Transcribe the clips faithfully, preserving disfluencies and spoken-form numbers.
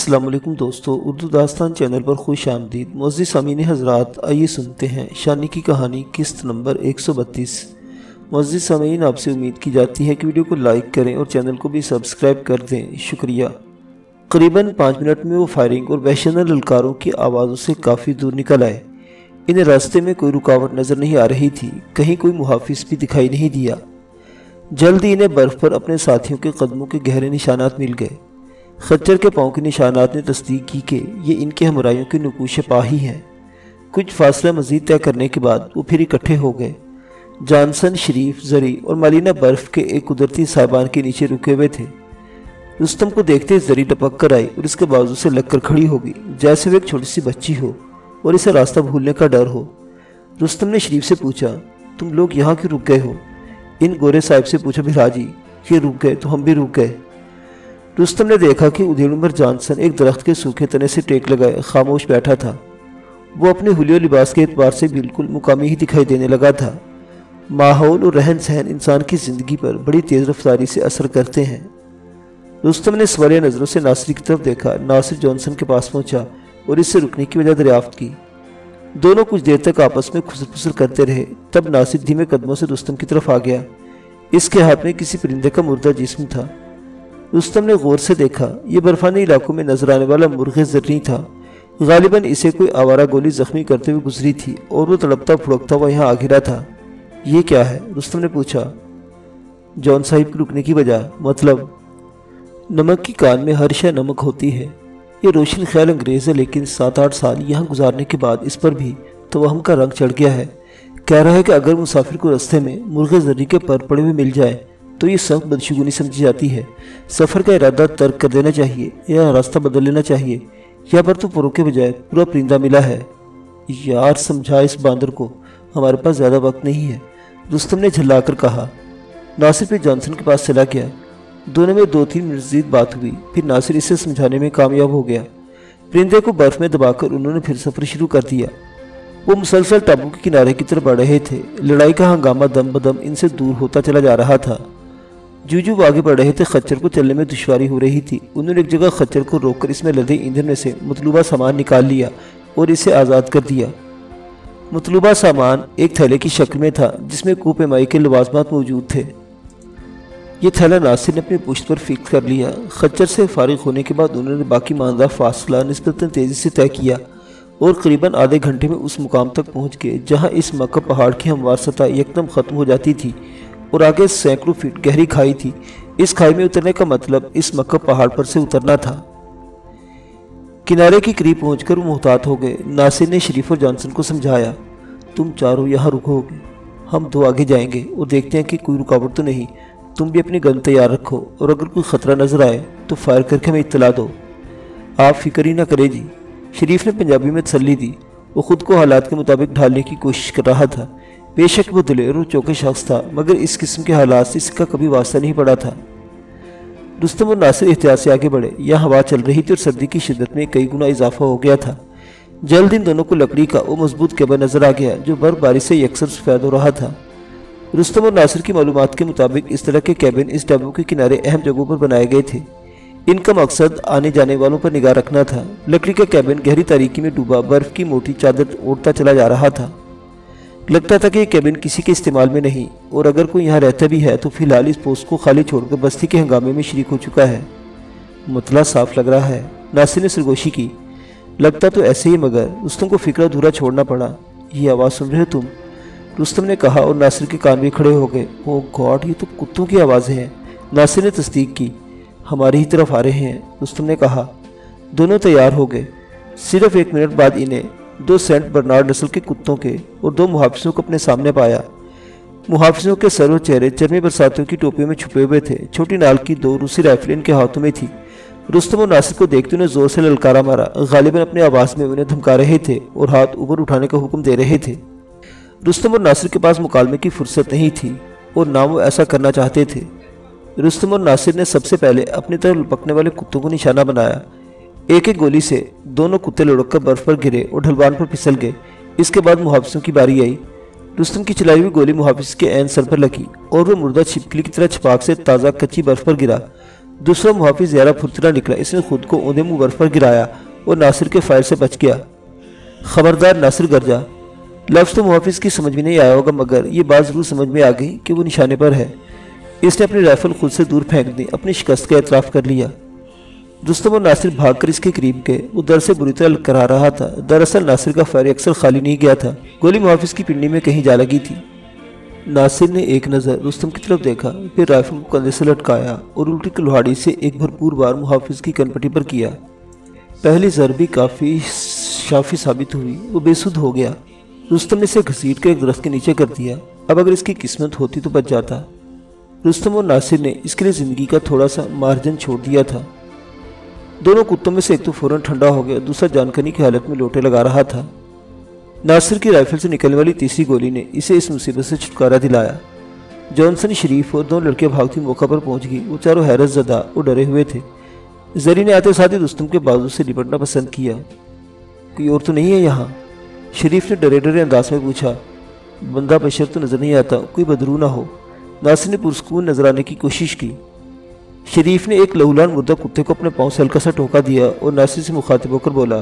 अस्सलाम वालेकुम दोस्तों, उर्दू दास्तान चैनल पर खुश आमदीद। मुअज़्ज़िज़ सामीन हज़रात, आइए सुनते हैं शानी की कहानी किस्त नंबर एक सौ बत्तीस। मुअज़्ज़िज़ सामीन, आपसे उम्मीद की जाती है कि वीडियो को लाइक करें और चैनल को भी सब्सक्राइब कर दें, शुक्रिया। करीबन पाँच मिनट में वो फायरिंग और वहशतनाक ललकारों की आवाज़ों से काफ़ी दूर निकल आए। इन्हें रास्ते में कोई रुकावट नज़र नहीं आ रही थी, कहीं कोई मुहाफिज भी दिखाई नहीं दिया। जल्द ही इन्हें बर्फ़ पर अपने साथियों के कदमों के गहरे निशानात मिल गए। खच्चर के पाँव के निशानात ने तस्दीक की कि ये इनके हमराइयों के नकूश पाही हैं। कुछ फासला मज़ीद तय करने के बाद वो फिर इकट्ठे हो गए। जॉनसन, शरीफ, जरी और मालिना बर्फ़ के एक कुदरती साइबान के नीचे रुके हुए थे। रुस्तम को देखते जरी टपक कर आई और इसके बाजू से लग कर खड़ी हो गई, जैसे वो एक छोटी सी बच्ची हो और इसे रास्ता भूलने का डर हो। रुस्तम ने शरीफ से पूछा, तुम लोग यहाँ क्यों रुक गए हो? इन गोरे साहिब से पूछा, भिराजी ये रुक गए तो हम भी रुक गए। रुस्तम ने देखा कि उधेड़ उम्र जॉनसन एक दरख्त के सूखे तने से टेक लगाए खामोश बैठा था। वो अपने हुलियो लिबास के एतबार से बिल्कुल मुकामी ही दिखाई देने लगा था। माहौल और रहन सहन इंसान की ज़िंदगी पर बड़ी तेज़ रफ्तारी से असर करते हैं। रुस्तम ने सवालिया नज़रों से नासिर की तरफ देखा। नासिर जॉनसन के पास पहुंचा और इससे रुकने की वजह दरियाफ्त की। दोनों कुछ देर तक आपस में खुसर फुसर करते रहे। तब नासिर धीमे कदमों से रुस्तम की तरफ आ गया। इसके हाथ में किसी परिंदे का मुर्दा जिस्म था। रुस्तम ने गौर से देखा, ये बर्फानी इलाकों में नजर आने वाला मुर्गे ज़र्री था। गालिबन इसे कोई आवारा गोली जख्मी करते हुए गुजरी थी और वो तड़पता फुड़कता हुआ यहाँ आ गिरा था। ये क्या है? रुस्तम ने पूछा। जॉन साहिब की रुकने की वजह? मतलब नमक की कान में हर शय नमक होती है। ये रोशन ख्याल अंग्रेज़ है, लेकिन सात आठ साल यहाँ गुजारने के बाद इस पर भी तवहम का रंग चढ़ गया है। कह रहा है कि अगर मुसाफिर को रास्ते में मुर्गे ज़र्री के पर पड़े हुए मिल जाए तो ये सख्त बदशगुनी समझी जाती है। सफ़र का इरादा तर्क कर देना चाहिए या रास्ता बदल लेना चाहिए। यहाँ पर तो परों के बजाय पूरा परिंदा मिला है। यार समझा इस बांदर को, हमारे पास ज़्यादा वक्त नहीं है, रुस्तम ने झल्ला कर कहा। नासिर फिर जॉनसन के पास चला गया। दोनों में दो तीन मज़ीद बात हुई, फिर नासिर इसे समझाने में कामयाब हो गया। परिंदे को बर्फ़ में दबाकर उन्होंने फिर सफ़र शुरू कर दिया। वो मुसलसल टापू के किनारे की तरफ बढ़ रहे थे। लड़ाई का हंगामा दम बदम इनसे दूर होता चला जा रहा था। जूजू आगे बढ़ रहे थे, खच्चर को चलने में दुश्वारी हो रही थी। उन्होंने एक जगह खच्चर को रोककर इसमें लदे ईंधन में से मतलूबा सामान निकाल लिया और इसे आज़ाद कर दिया। मतलूबा सामान एक थैले की शक्ल में था जिसमें कूपेमाई के लवाजमात मौजूद थे। ये थैला नासिर ने अपनी पुश्त पर फिक्स कर लिया। खच्चर से फारिग होने के बाद उन्होंने बाकी मानदा फासला निस्बतन तेज़ी से तय किया और करीबन आधे घंटे में उस मुकाम तक पहुँच गए जहाँ इस मक्का पहाड़ की हमवार सतह यकदम ख़त्म हो जाती थी और आगे सैकड़ों फीट गहरी खाई थी। इस खाई में उतरने का मतलब इस मक्का पहाड़ पर से उतरना था। किनारे के करीब पहुंचकर वो मुहतात हो गए। नासिर ने शरीफ और जॉनसन को समझाया, तुम चारों यहाँ रुकोगे, हम दो आगे जाएंगे और देखते हैं कि कोई रुकावट तो नहीं। तुम भी अपनी गन तैयार रखो और अगर कोई ख़तरा नज़र आए तो फायर करके हमें इत्तला दो। आप फिक्र ही ना करें जी, शरीफ ने पंजाबी में तसल्ली दी। वो खुद को हालात के मुताबिक ढालने की कोशिश कर रहा था। बेशक वो दिलेर और चौके शख्स था, मगर इस किस्म के हालात से इसका कभी वास्ता नहीं पड़ा था। रुस्तम और नासिर एहतियात से आगे बढ़े। यहाँ हवा चल रही थी और सर्दी की शिद्दत में कई गुना इजाफा हो गया था। जल्द इन दोनों को लकड़ी का वो मजबूत केबल नजर आ गया जो बर्फबारी से यकसर सफेद हो रहा था। रुस्तम और नासिर की मालूमात के मुताबिक इस तरह के केबिन इस टापू के किनारे अहम जगहों पर बनाए गए थे। इनका मकसद आने जाने वालों पर निगाह रखना था। लकड़ी का केबिन गहरी तारीकी में डूबा बर्फ की मोटी चादर ओढ़ता चला जा रहा था। लगता था कि ये केबिन किसी के इस्तेमाल में नहीं, और अगर कोई यहाँ रहता भी है तो फिलहाल इस पोस्ट को खाली छोड़कर बस्ती के हंगामे में शरीक हो चुका है। मतला साफ लग रहा है, नासिर ने सरगोशी की। लगता तो ऐसे ही, मगर रुस्तम को फिक्र अधूरा छोड़ना पड़ा। ये आवाज़ सुन रहे हो तुम? रुस्तम ने कहा और नासिर के कान भी खड़े हो गए। ओ गॉड, ये तो कुत्तों की आवाज़ें हैं। नासिर ने तस्दीक की। हमारी ही तरफ आ रहे हैं, रुस्तम ने कहा। दोनों तैयार हो गए। सिर्फ एक मिनट बाद इन्हें दो सेंट बर्नार्ड नस्ल के कुत्तों के और दो मुहाफिजों को अपने सामने पाया। मुहाफिजों के सर और चेहरे चरमी बरसातियों की टोपियों में छुपे हुए थे। छोटी नाल की दो रूसी राइफलें इनके हाथों में थी। रुस्तम और नासिर को देखते उन्हें जोर से ललकारा मारा। गालिबन अपनी आवाज़ में उन्हें धमका रहे थे और हाथ ऊपर उठाने का हुक्म दे रहे थे। रुस्तम और नासिर के पास मुकालमे की फुर्सत नहीं थी और ना वो ऐसा करना चाहते थे। रुस्तम और नासिर ने सबसे पहले अपनी तरफ लपकने वाले कुत्तों को निशाना बनाया। एक एक गोली से दोनों कुत्ते लुढ़क कर बर्फ पर गिरे और ढलवान पर फिसल गए। इसके बाद मुहाफिजों की बारी आई। रुस्तम की चलाई हुई गोली मुहाफिज के ऐन सर पर लगी और वो मुर्दा छिपकली की तरह छपाक से ताज़ा कच्ची बर्फ पर गिरा। दूसरा मुहाफिज ज़्यादा फुर्तीला निकला। इसने खुद को औंधे मुंह बर्फ पर गिराया और नासिर के फायर से बच गया। खबरदार नासिर गर्जा। लफ्ज़ तो मुहाफिज की समझ में नहीं आया होगा, मगर ये बात ज़रूर समझ में आ गई कि वो निशाने पर है। इसने अपनी राइफल खुद से दूर फेंक दी, अपनी शिकस्त का एतराफ़ कर लिया। रुस्तम और नासिर भागकर इसके करीब गए। वो दर से बुरी तरह ललकारा रहा था। दरअसल नासिर का फायर अक्सर खाली नहीं गया था, गोली मुहाफिज की पिंडी में कहीं जा लगी थी। नासिर ने एक नज़र रुस्तम की तरफ देखा, फिर राइफल को कंधे से लटकाया और उल्टी कुल्हाड़ी से एक भरपूर बार मुहाफिज की कनपट्टी पर किया। पहली ज़रबी काफ़ी शाफी साबित हुई। वो बेसुध हो गया। रुस्तम ने इसे घसीट कर एक दरख्त के नीचे कर दिया। अब अगर इसकी किस्मत होती तो बच जाता। रुस्तम और नासिर ने इसके लिए ज़िंदगी का थोड़ा सा मार्जिन छोड़ दिया था। दोनों कुत्तों में से एक तो फौरन ठंडा हो गया, दूसरा जानकनी की हालत में लोटे लगा रहा था। नासिर की राइफल से निकलने वाली तीसरी गोली ने इसे इस मुसीबत से छुटकारा दिलाया। जॉनसन, शरीफ और दोनों लड़के भागती मौका पर पहुंच गई। वो चारों हैरत ज़दा और डरे हुए थे। जरी ने आते साथ ही रुस्तम के बाजू से लिपटना पसंद किया। कोई और तो नहीं है यहाँ? शरीफ ने डरे डरे अंदाज में पूछा। बंदा बशर तो नज़र नहीं आता, कोई बदरू ना हो। नासिर ने पुरस्कून नजर आने की कोशिश की। शरीफ ने एक लहूलान मुर्दा कुत्ते को अपने पाँव से हल्का सा टोका दिया और नासिर से मुखातिब होकर बोला,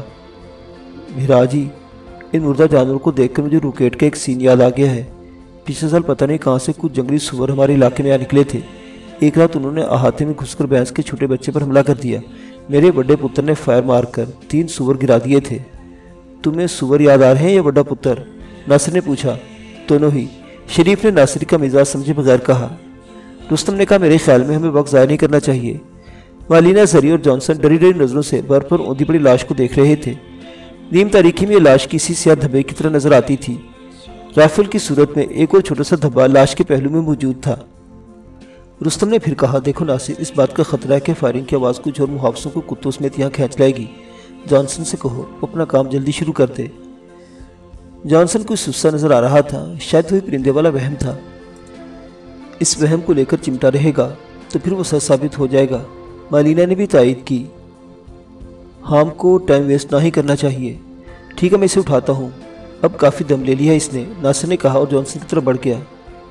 मिराजी, इन मुर्दा जानवरों को देखकर मुझे रुकेट का एक सीन याद आ गया है। पिछले साल पता नहीं कहाँ से कुछ जंगली सुअर हमारे इलाके में आ निकले थे। एक रात उन्होंने अहाते में घुसकर भैंस के छोटे बच्चे पर हमला कर दिया। मेरे बड़े पुत्र ने फायर मारकर तीन सुअर गिरा दिए थे। तुम्हें सुअर याद आ रहे हैं या बड़ा पुत्र? नासिर ने पूछा। दोनों ही, शरीफ ने नासिर का मिजाज समझे बगैर कहा। रुस्तम ने कहा, मेरे ख्याल में हमें वक्त ज़ाया नहीं करना चाहिए। मालिना, जरी और जॉनसन डरी डरी नज़रों से बर्फ पर औंधी पड़ी लाश को देख रहे थे। नीम तारीखी में लाश किसी स्याह धब्बे की तरह नजर आती थी। राइफल की सूरत में एक और छोटा सा धब्बा लाश के पहलू में मौजूद था। रुस्तम ने फिर कहा, देखो नासिर, इस बात का खतरा है कि फायरिंग की आवाज़ कुछ और मुहाफिजों को कुत्तों समेत यहाँ खींच लाएगी। जॉनसन से कहो अपना काम जल्दी शुरू कर दे। जॉनसन कुछ सुस्ता नजर आ रहा था। शायद वही परिंदे वाला वहम था। इस वहम को लेकर चिमटा रहेगा तो फिर वो सच साबित हो जाएगा। मालिना ने भी तायद की। हाम को टाइम वेस्ट ना ही करना चाहिए। ठीक है, मैं इसे उठाता हूँ। अब काफ़ी दम ले लिया इसने, नासिर ने कहा और जॉनसन की तरफ बढ़ गया।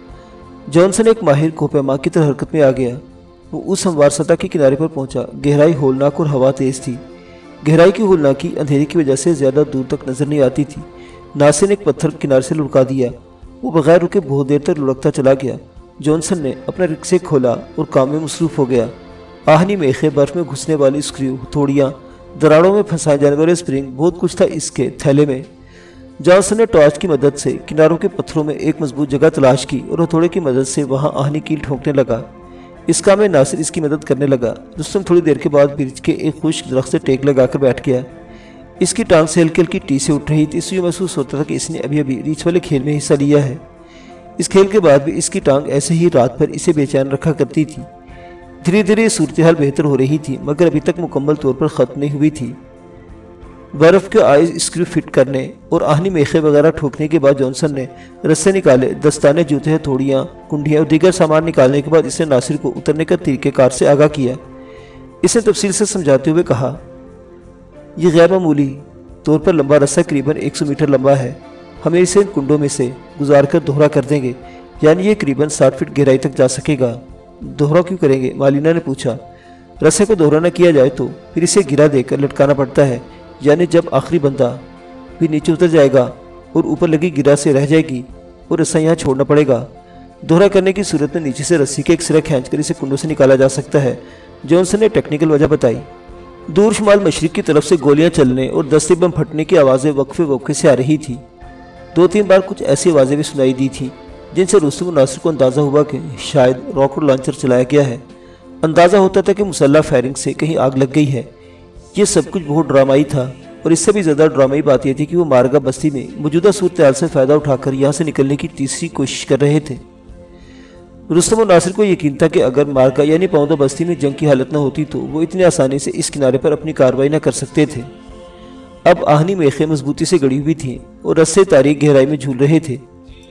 जॉनसन एक माहिर कोहपेमा की तरह हरकत में आ गया। वो उस हमवार सतह के किनारे पर पहुंचा। गहराई होलनाक और हवा तेज थी। गहराई की होलनाकी अंधेरे की वजह से ज़्यादा दूर तक नजर नहीं आती थी। नासिर ने एक पत्थर किनारे से लुढ़का दिया। वो बगैर रुके बहुत देर तक लुढ़कता चला गया। जॉनसन ने अपना रिक्शे खोला और काम में मसरूफ़ हो गया। आहनी मेखे, बर्फ में घुसने वाली स्क्रू, हथौड़ियाँ, दरारों में फंसाए जाने वाले स्प्रिंग, बहुत कुछ था इसके थैले में। जॉनसन ने टॉर्च की मदद से किनारों के पत्थरों में एक मजबूत जगह तलाश की और हथौड़े की मदद से वहां आहनी कील ठोकने लगा। इस काम में नासिर इसकी मदद करने लगा। रुस्तम थोड़ी देर के बाद ब्रिज के एक खुश्क दरख्त से टेक लगाकर बैठ गया। इसकी टांग से हल्की हल्की टी से उठ रही थी। इससे महसूस होता था कि इसने अभी अभी रीछ वाले खेल में हिस्सा लिया है। इस खेल के बाद भी इसकी टांग ऐसे ही रात भर इसे बेचैन रखा करती थी। धीरे धीरे सूरत हाल बेहतर हो रही थी, मगर अभी तक मुकम्मल तौर पर ख़त्म नहीं हुई थी। बर्फ़ के आइस स्क्रू फिट करने और आहनी मेखे वगैरह ठोकने के बाद जॉनसन ने रस्से निकाले। दस्ताने, जूते, हथौड़ियाँ, कुंडियाँ और दीगर सामान निकालने के बाद इसने नासिर को उतरने का तरीक़ेकार से आगाह किया। इसने तफसील से समझाते हुए कहा, यह गैर मामूली तौर पर लंबा रस्सा करीबन एक सौ मीटर लंबा है। हमें इसे कुंडों में से गुजार कर दोहरा कर देंगे, यानी ये करीबन साठ फीट गहराई तक जा सकेगा। दोहरा क्यों करेंगे? मालिना ने पूछा। रस्से को दोहरा न किया जाए तो फिर इसे गिरा देकर लटकाना पड़ता है, यानी जब आखिरी बंदा भी नीचे उतर जाएगा और ऊपर लगी गिरा से रह जाएगी और रस्सा यहाँ छोड़ना पड़ेगा। दोहरा करने की सूरत में नीचे से रस्सी के एक सिरा खींचकर इसे कुंडों से निकाला जा सकता है। जॉनसन ने टेक्निकल वजह बताई। दूर शुमाल मशरिक की तरफ से गोलियां चलने और दस्ते बम फटने की आवाज़ें वक्फे वक्फे से आ रही थी। दो तीन बार कुछ ऐसी आवाज़ें भी सुनाई दी थी जिनसे रुस्तम और नासिर को अंदाज़ा हुआ कि शायद रॉकेट लॉन्चर चलाया गया है। अंदाज़ा होता था कि मुसल्लह फायरिंग से कहीं आग लग गई है। ये सब कुछ बहुत ड्रामाई था और इससे भी ज़्यादा ड्रामाई बात यह थी कि वो मारगा बस्ती में मौजूदा सूरत हाल से फ़ायदा उठाकर यहाँ से निकलने की तीसरी कोशिश कर रहे थे। रुस्तम और नासिर को यकीन था कि अगर मारगा यानी पौधा बस्ती में जंग की हालत न होती तो वो इतनी आसानी से इस किनारे पर अपनी कार्रवाई न कर सकते थे। अब आहनी मेखे मजबूती से गड़ी हुई थी और रस्से तारीख गहराई में झूल रहे थे।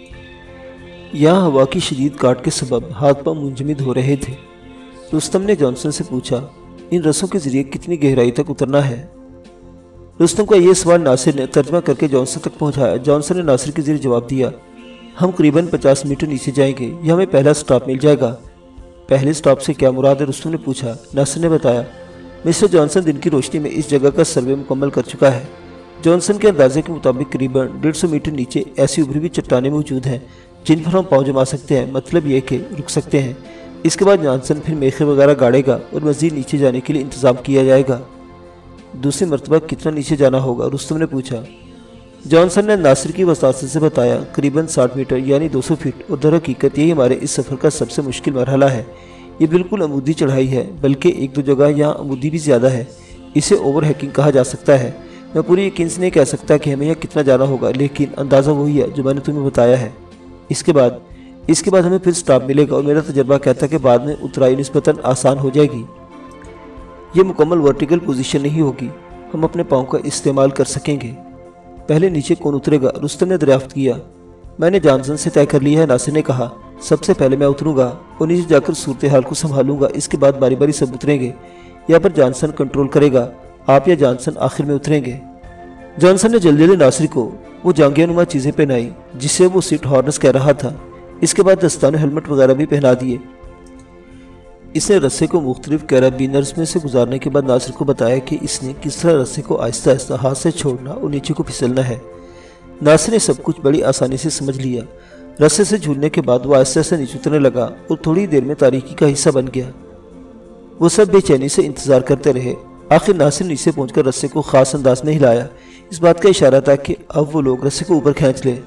यहाँ हवा की शदीद काट के सबब हाथ पांव मुंजमद हो रहे थे। रुस्तम ने जॉनसन से पूछा, इन रस्सों के जरिए कितनी गहराई तक उतरना है? रुस्तम का यह सवाल नासिर ने तर्जमा करके जॉनसन तक पहुंचाया। जॉनसन ने नासिर के जरिए जवाब दिया, हम करीबन पचास मीटर नीचे जाएंगे, यह हमें पहला स्टॉप मिल जाएगा। पहले स्टॉप से क्या मुराद है? रुस्तम ने पूछा। नासिर ने बताया, मिस्टर जॉनसन दिन की रोशनी में इस जगह का सर्वे मुकम्मल कर चुका है। जॉनसन के अंदाजे के मुताबिक करीबन डेढ़ सौ मीटर नीचे ऐसी उभरी हुई चट्टानें मौजूद हैं जिन पर हम पाँव जमा सकते हैं, मतलब ये कि रुक सकते हैं। इसके बाद जॉनसन फिर मेखे वगैरह गाड़ेगा और मज़ीद नीचे जाने के लिए इंतज़ाम किया जाएगा। दूसरी मरतबा कितना नीचे जाना होगा? रुस्तम ने पूछा। जॉनसन ने नासिर की वसात से बताया, करीबन साठ मीटर यानी दो सौ फीट। और दर हकीकत यही हमारे इस सफ़र का सबसे मुश्किल मरहला है। ये बिल्कुल अमूदी चढ़ाई है, बल्कि एक दो जगह यहाँ अमूदी भी ज़्यादा है। इसे ओवर हैकिंग कहा जा सकता है। मैं पूरी यकीन से नहीं कह सकता कि हमें यहाँ कितना जाना होगा, लेकिन अंदाज़ा वही है जो मैंने तुम्हें बताया है। इसके बाद इसके बाद हमें फिर स्टॉप मिलेगा और मेरा तजर्बा कहता है कि बाद में उतराई निस्बतन आसान हो जाएगी। ये मुकम्मल वर्टिकल पोजीशन नहीं होगी, हम अपने पाँव का इस्तेमाल कर सकेंगे। पहले नीचे कौन उतरेगा? रुस्तम ने दरियाफ्त किया। मैंने जॉनसन से तय कर लिया है, नासिर ने कहा। सबसे पहले मैं उतरूंगा और नीचे जाकर सूरत हाल को संभालूंगा। इसके बाद बारी बारी सब उतरेंगे। यहाँ पर जॉनसन कंट्रोल करेगा, आप या जॉनसन आखिर में उतरेंगे। जॉनसन ने जल्दी जल्दी नासिर को वो जांगियानुमा चीज़ें पहनाई जिससे वो सीट हॉर्नस कह रहा था। इसके बाद दस्ताने हेलमेट वगैरह भी पहना दिए। इसने रस्से को मुख्तलिफ कैराबीनर्स में से गुजारने के बाद नासिर को बताया कि इसने किस तरह रस्से को आहिस्ता आहिस्ता हाथ से छोड़ना और नीचे को फिसलना है। नासिर ने सब कुछ बड़ी आसानी से समझ लिया। रस्से से झूलने के बाद वो आहिस्ता आहिस्ता नीचे उतरने लगा और थोड़ी देर में तारीकी का हिस्सा बन गया। वो सब बेचैनी से इंतजार करते रहे। आखिर नासिर नीचे पहुंचकर रस्से को खास अंदाज में हिलाया। इस बात का इशारा था कि अब वो लोग रस्से को ऊपर खींच ले।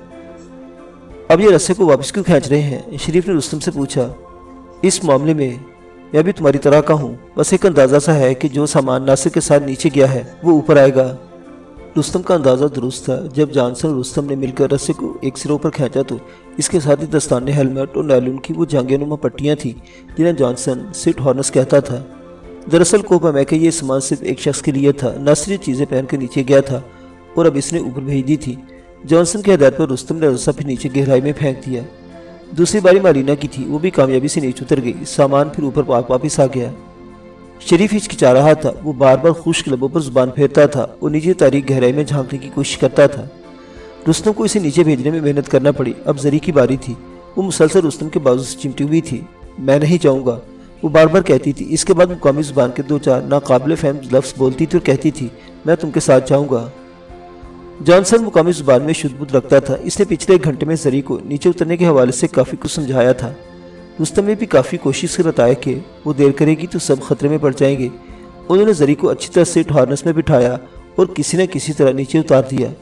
अब ये रस्से को वापस क्यों खींच रहे हैं? शरीफ ने रुस्तम से पूछा। इस मामले में मैं भी तुम्हारी तरह का हूँ, बस एक अंदाज़ा सा है कि जो सामान नासिर के साथ नीचे गया है वो ऊपर आएगा। रुस्तम का अंदाज़ा दुरुस्त था। जब जॉनसन और रुस्तम ने मिलकर रस्से को एक सिरे ऊपर खींचा तो इसके साथ ही दस्ताने, हेलमेट और नायलॉन की वो जांगियानुमा पट्टियाँ थीं जिन्हें जॉनसन सीट हॉर्नस कहता था। दरअसल कोपा में कि ये सामान सिर्फ एक शख्स के लिए था। नासिर ये चीज़ें पहन कर नीचे गया था और अब इसने ऊपर भेज दी थी। जॉनसन के हदायत पर रुस्तम ने रस्सा फिर नीचे गहराई में फेंक दिया। दूसरी बारी मालिना की थी, वो भी कामयाबी से नीचे उतर गई। सामान फिर ऊपर वापस आ गया। शरीफ हिचकिचा रहा था। वो बार बार खुश्क लबों पर जुबान फेरता था और नीचे तारीख गहराई में झांकने की कोशिश करता था। रुस्तम को इसे नीचे भेजने में मेहनत करना पड़ी। अब जरी की बारी थी। वो मुसलसल रुस्तम के बाजू से चिमटी हुई थी। मैं नहीं जाऊँगा, वो बार बार कहती थी। इसके बाद मुकामी जुबान के दो चार नाकाबिल फहम लफ्ज़ बोलती थी और कहती थी, मैं तुमके साथ जाऊँगा। जॉनसन मुकामी जुबान में शुद्ध रखता था। इसने पिछले एक घंटे में जरी को नीचे उतरने के हवाले से काफ़ी कुछ समझाया था। रुस्तम ने भी काफ़ी कोशिश से बताया कि वो देर करेगी तो सब खतरे में पड़ जाएंगे। उन्होंने जरी को अच्छी तरह से हार्नेस में बिठाया और किसी न किसी तरह नीचे उतार दिया।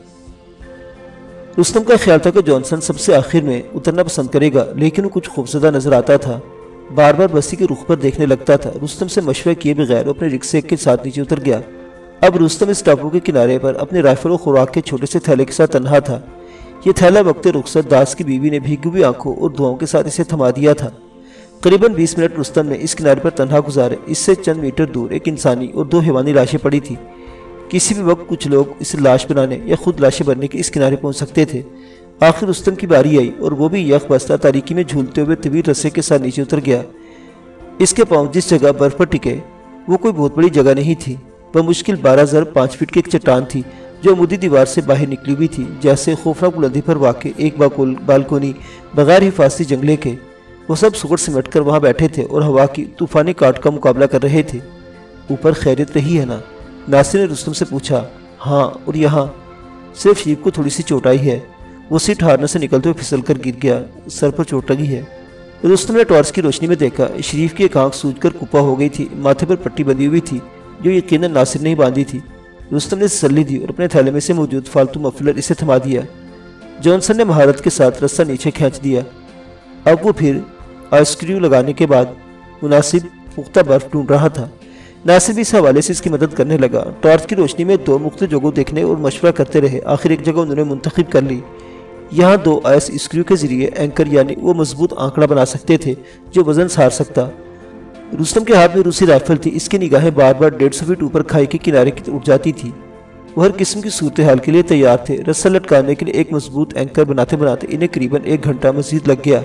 रुस्तम का ख्याल था कि जॉनसन सबसे आखिर में उतरना पसंद करेगा, लेकिन वो कुछ खूबसूरत नजर आता था। बार बार बस्ती के रुख पर देखने लगता था। रुस्तम से मशवरा किए बगैर अपने रिक्शे के साथ नीचे उतर गया। अब रुस्तम इस टापू के किनारे पर अपने राइफल और खुराक के छोटे से थैले के साथ तन्हा था। ये थैला वक्त रुखसत दास की बीवी ने भीगी हुई आंखों और दुआओं के साथ इसे थमा दिया था। करीबन बीस मिनट रुस्तम ने इस किनारे पर तन्हा गुजारे। इससे चंद मीटर दूर एक इंसानी और दो हैवानी लाशें पड़ी थी। किसी भी वक्त कुछ लोग इसे लाश बनाने या खुद लाशें बनने के इस किनारे पहुंच सकते थे। आखिर रुस्तम की बारी आई और वो भी यख बस्ता तारीकी में झूलते हुए तवील रस्से के साथ नीचे उतर गया। इसके पाँव जिस जगह बर्फ पर टिके वो कोई बहुत बड़ी जगह नहीं थी। वह मुश्किल बारह हजार पाँच फीट की एक चट्टान थी जो अमूदी दीवार से बाहर निकली हुई थी, जैसे खौफनाक बुलंदी पर वाक़े एक बाकुल बालकोनी बगैर हिफाजती जंगले के। वो सब सुगड़ सिमट कर वहाँ बैठे थे और हवा की तूफानी काट का मुकाबला कर रहे थे। ऊपर खैरियत रही है ना? नासिर ने रुस्तम से पूछा। हाँ, और यहाँ सिर्फ शरीफ को थोड़ी सी चोट आई है। वो सीट हारने से निकलते हुए फिसल कर गिर गया। सर पर चोट लगी है। रुस्तम ने टॉर्च की रोशनी में देखा। शरीफ की एक आँख सूजकर कुप्पा हो गई थी। माथे पर पट्टी बंधी हुई थी जो यकीनन नासिर ने ही बांधी थी। रुस्तम ने तसल्ली दी और अपने थैले में से मौजूद फालतू मफलर इसे थमा दिया। जॉनसन ने महारत के साथ रस्सा नीचे खींच दिया। अब वो फिर आइसक्रीम लगाने के बाद मुनासिब पुख्ता बर्फ ढूंढ रहा था। नासिर भी इस हवाले से इसकी मदद करने लगा। टॉर्च की रोशनी में दो मुख्तलिफ जगहों देखने और मशवरा करते रहे। आखिर एक जगह उन्होंने मुंतखब कर ली। यहाँ दो आइस स्क्रू के जरिए एंकर यानी वो मजबूत आंकड़ा बना सकते थे जो वजन सहार सकता। रुस्तम के हाथ में रूसी राइफल थी। इसकी निगाहें बार बार डेढ़ सौ फीट ऊपर खाई के किनारे की उठ जाती थी। वो हर किस्म की सूरत हाल के लिए तैयार थे। रस्सा लटकाने के लिए एक मजबूत एंकर बनाते बनाते इन्हें करीबन एक घंटा मजीद लग गया।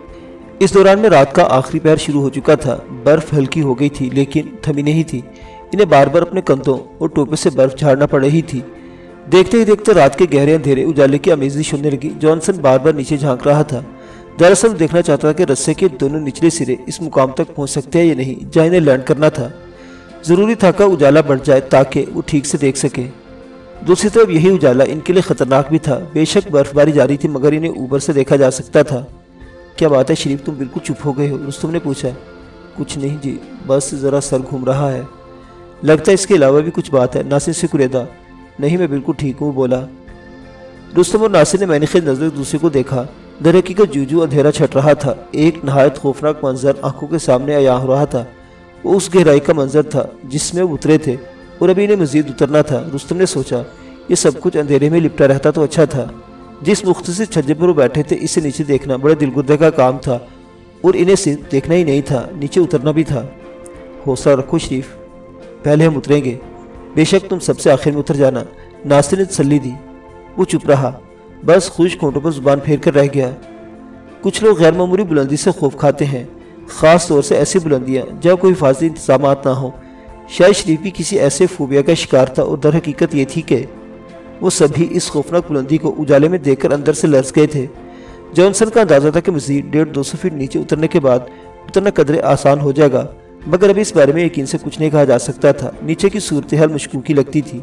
इस दौरान में रात का आखिरी पहर शुरू हो चुका था। बर्फ हल्की हो गई थी लेकिन थमी नहीं थी। इन्हें बार बार अपने कंधों और टोपे से बर्फ झाड़ना पड़ रही थी। देखते ही देखते रात के गहरे अंधेरे उजाले की आमेज़िश होने लगी। जॉनसन बार बार नीचे झांक रहा था। दरअसल देखना चाहता था कि रस्से के दोनों निचले सिरे इस मुकाम तक पहुंच सकते हैं या नहीं जहाँ इन्हें लैंड करना था। ज़रूरी था कि उजाला बढ़ जाए ताकि वो ठीक से देख सके। दूसरी तरफ यही उजाला इनके लिए ख़तरनाक भी था। बेशक बर्फबारी जारी थी मगर इन्हें ऊपर से देखा जा सकता था। क्या बात है शरीफ, तुम बिल्कुल चुप हो गए हो? रुस्तम ने पूछा। कुछ नहीं जी, बस ज़रा सर घूम रहा है। लगता है इसके अलावा भी कुछ बात है, नासिर से कुरेदा। नहीं, मैं बिल्कुल ठीक हूँ, बोला। रुस्तम और नासिर ने मैंने खेल नजर दूसरे को देखा। दर हकीकत जूजू अंधेरा छट रहा था। एक नहायत खौफनाक मंजर आंखों के सामने आया हो रहा था। वो उस गहराई का मंजर था जिसमें वो उतरे थे और अभी इन्हें मजीद उतरना था। रुस्तम ने सोचा, ये सब कुछ अंधेरे में लिपटा रहता तो अच्छा था। जिस मुख्तसर छज्जे पर वो बैठे थे इससे नीचे देखना बड़े दिलगुर्दे का काम था और इन्हें सिर्फ देखना ही नहीं था, नीचे उतरना भी था। हौसला रखो शरीफ, पहले हम उतरेंगे। बेशक तुम सबसे आखिर में उतर जाना, नासिर ने तसल्ली दी। वो चुप रहा, बस खुश होंठों पर जुबान फेर कर रह गया। कुछ लोग गैर मामूली बुलंदी से खौफ खाते हैं, ख़ास तौर से ऐसी बुलंदियाँ जहाँ कोई हिफाजती इंतजाम ना हो। शायद शरीफ भी किसी ऐसे फोबिया का शिकार था और दर हकीकत ये थी कि वो सभी इस खौफनाक बुलंदी को उजाले में देखकर अंदर से लर्ज गए थे। जॉनसन का अंदाजा था कि मज़ीद डेढ़ दो सौ फीट नीचे उतरने के बाद उतरना कदरे आसान हो जाएगा, मगर अभी इस बारे में यकीन से कुछ नहीं कहा जा सकता था। नीचे की सूरत हाल मशकूकी लगती थी।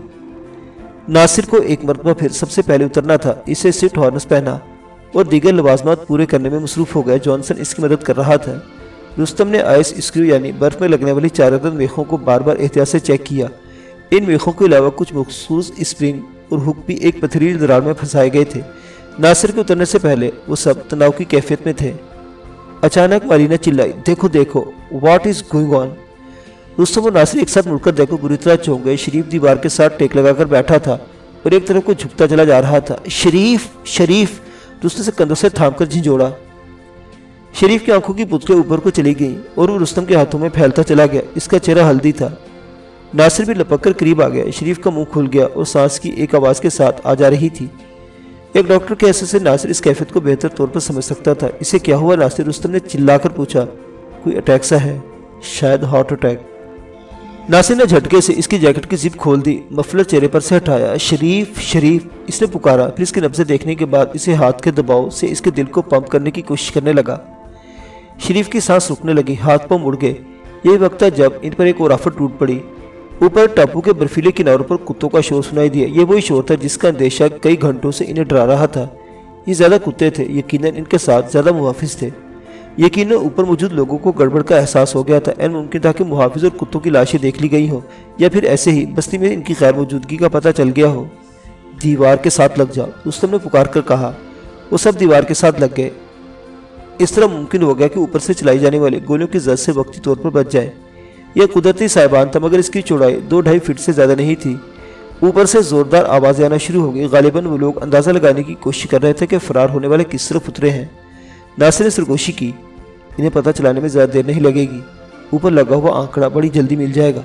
नासिर को एक मरतबा फिर सबसे पहले उतरना था। इसे सिर्फ हॉर्नस पहना और दीगर लवाजमात पूरे करने में मसरूफ़ हो गए। जॉनसन इसकी मदद कर रहा था। रुस्तम ने आइस स्क्रू यानी बर्फ में लगने वाली चार अदद मेखों को बार बार एहतियात से चेक किया। इन मेखों के अलावा कुछ मखसूस स्प्रिंग और हुक भी एक पथरीली दरार में फंसाए गए थे। नासिर के उतरने से पहले वो सब तनाव की कैफियत में थे। अचानक मारीना चिल्लाई, देखो देखो, what is going on. Rustam और नासिर एक साथ मुड़कर देखो बुरी तरह चौंक गए। शरीफ दीवार के साथ टेक लगाकर बैठा था और एक तरफ को झुकता चला जा रहा था। शरीफ शरीफ रुस्तम से कंधों से थाम कर झिंझोड़ा। शरीफ की आंखों की पुतले ऊपर को चली गई और वो रुस्तम के हाथों में फैलता चला गया। इसका चेहरा हल्दी था। नासिर भी लपक कर करीब आ गया। शरीफ का मुंह खुल गया और सांस की एक आवाज़ के साथ आ जा रही थी। एक डॉक्टर के हैसियत से नासिर इस कैफियत को बेहतर तौर पर समझ सकता था। इसे क्या हुआ नासिर? रुस्तम ने चिल्लाकर पूछा। कोई अटैक सा है, शायद हार्ट अटैक। नासिर ने झटके से इसकी जैकेट की जिप खोल दी, मफलर चेहरे पर से हटाया। शरीफ शरीफ इसने पुकारा। फिर इसकी नब्ज़ें देखने के बाद इसे हाथ के दबाव से इसके दिल को पंप करने की कोशिश करने लगा। शरीफ की सांस रुकने लगी, हाथ पांव मुड़ गए। यही वक्त था जब इन पर एक और आफत टूट पड़ी। ऊपर टापू के बर्फीले किनारों पर कुत्तों का शोर सुनाई दिया। ये वही शोर था जिसका अंदेशा कई घंटों से इन्हें डरा रहा था। ये ज़्यादा कुत्ते थे, यकीनन इनके साथ ज़्यादा मुहाफिज थे। यकीनन ऊपर मौजूद लोगों को गड़बड़ का एहसास हो गया था। ऐन मुमकिन था कि मुहाफिज और कुत्तों की लाशें देख ली गई हो या फिर ऐसे ही बस्ती में इनकी गैर मौजूदगी का पता चल गया हो। दीवार के साथ लग जाओ, रुस्तम ने पुकार कर कहा। वो सब दीवार के साथ लग गए। इस तरह मुमकिन हो गया कि ऊपर से चलाई जाने वाली गोलियों की जद से वक्ती तौर पर बच जाए। यह कुदरती साहिबान था मगर इसकी चौड़ाई दो ढाई फीट से ज़्यादा नहीं थी। ऊपर से ज़ोरदार आवाज़ें आना शुरू हो गई। गालिबन वो लोग अंदाज़ा लगाने की कोशिश कर रहे थे कि फ़रार होने वाले किस तरफ उतरे हैं। नासिर ने सरगोशी की, इन्हें पता चलाने में ज़्यादा देर नहीं लगेगी। ऊपर लगा हुआ आंकड़ा बड़ी जल्दी मिल जाएगा।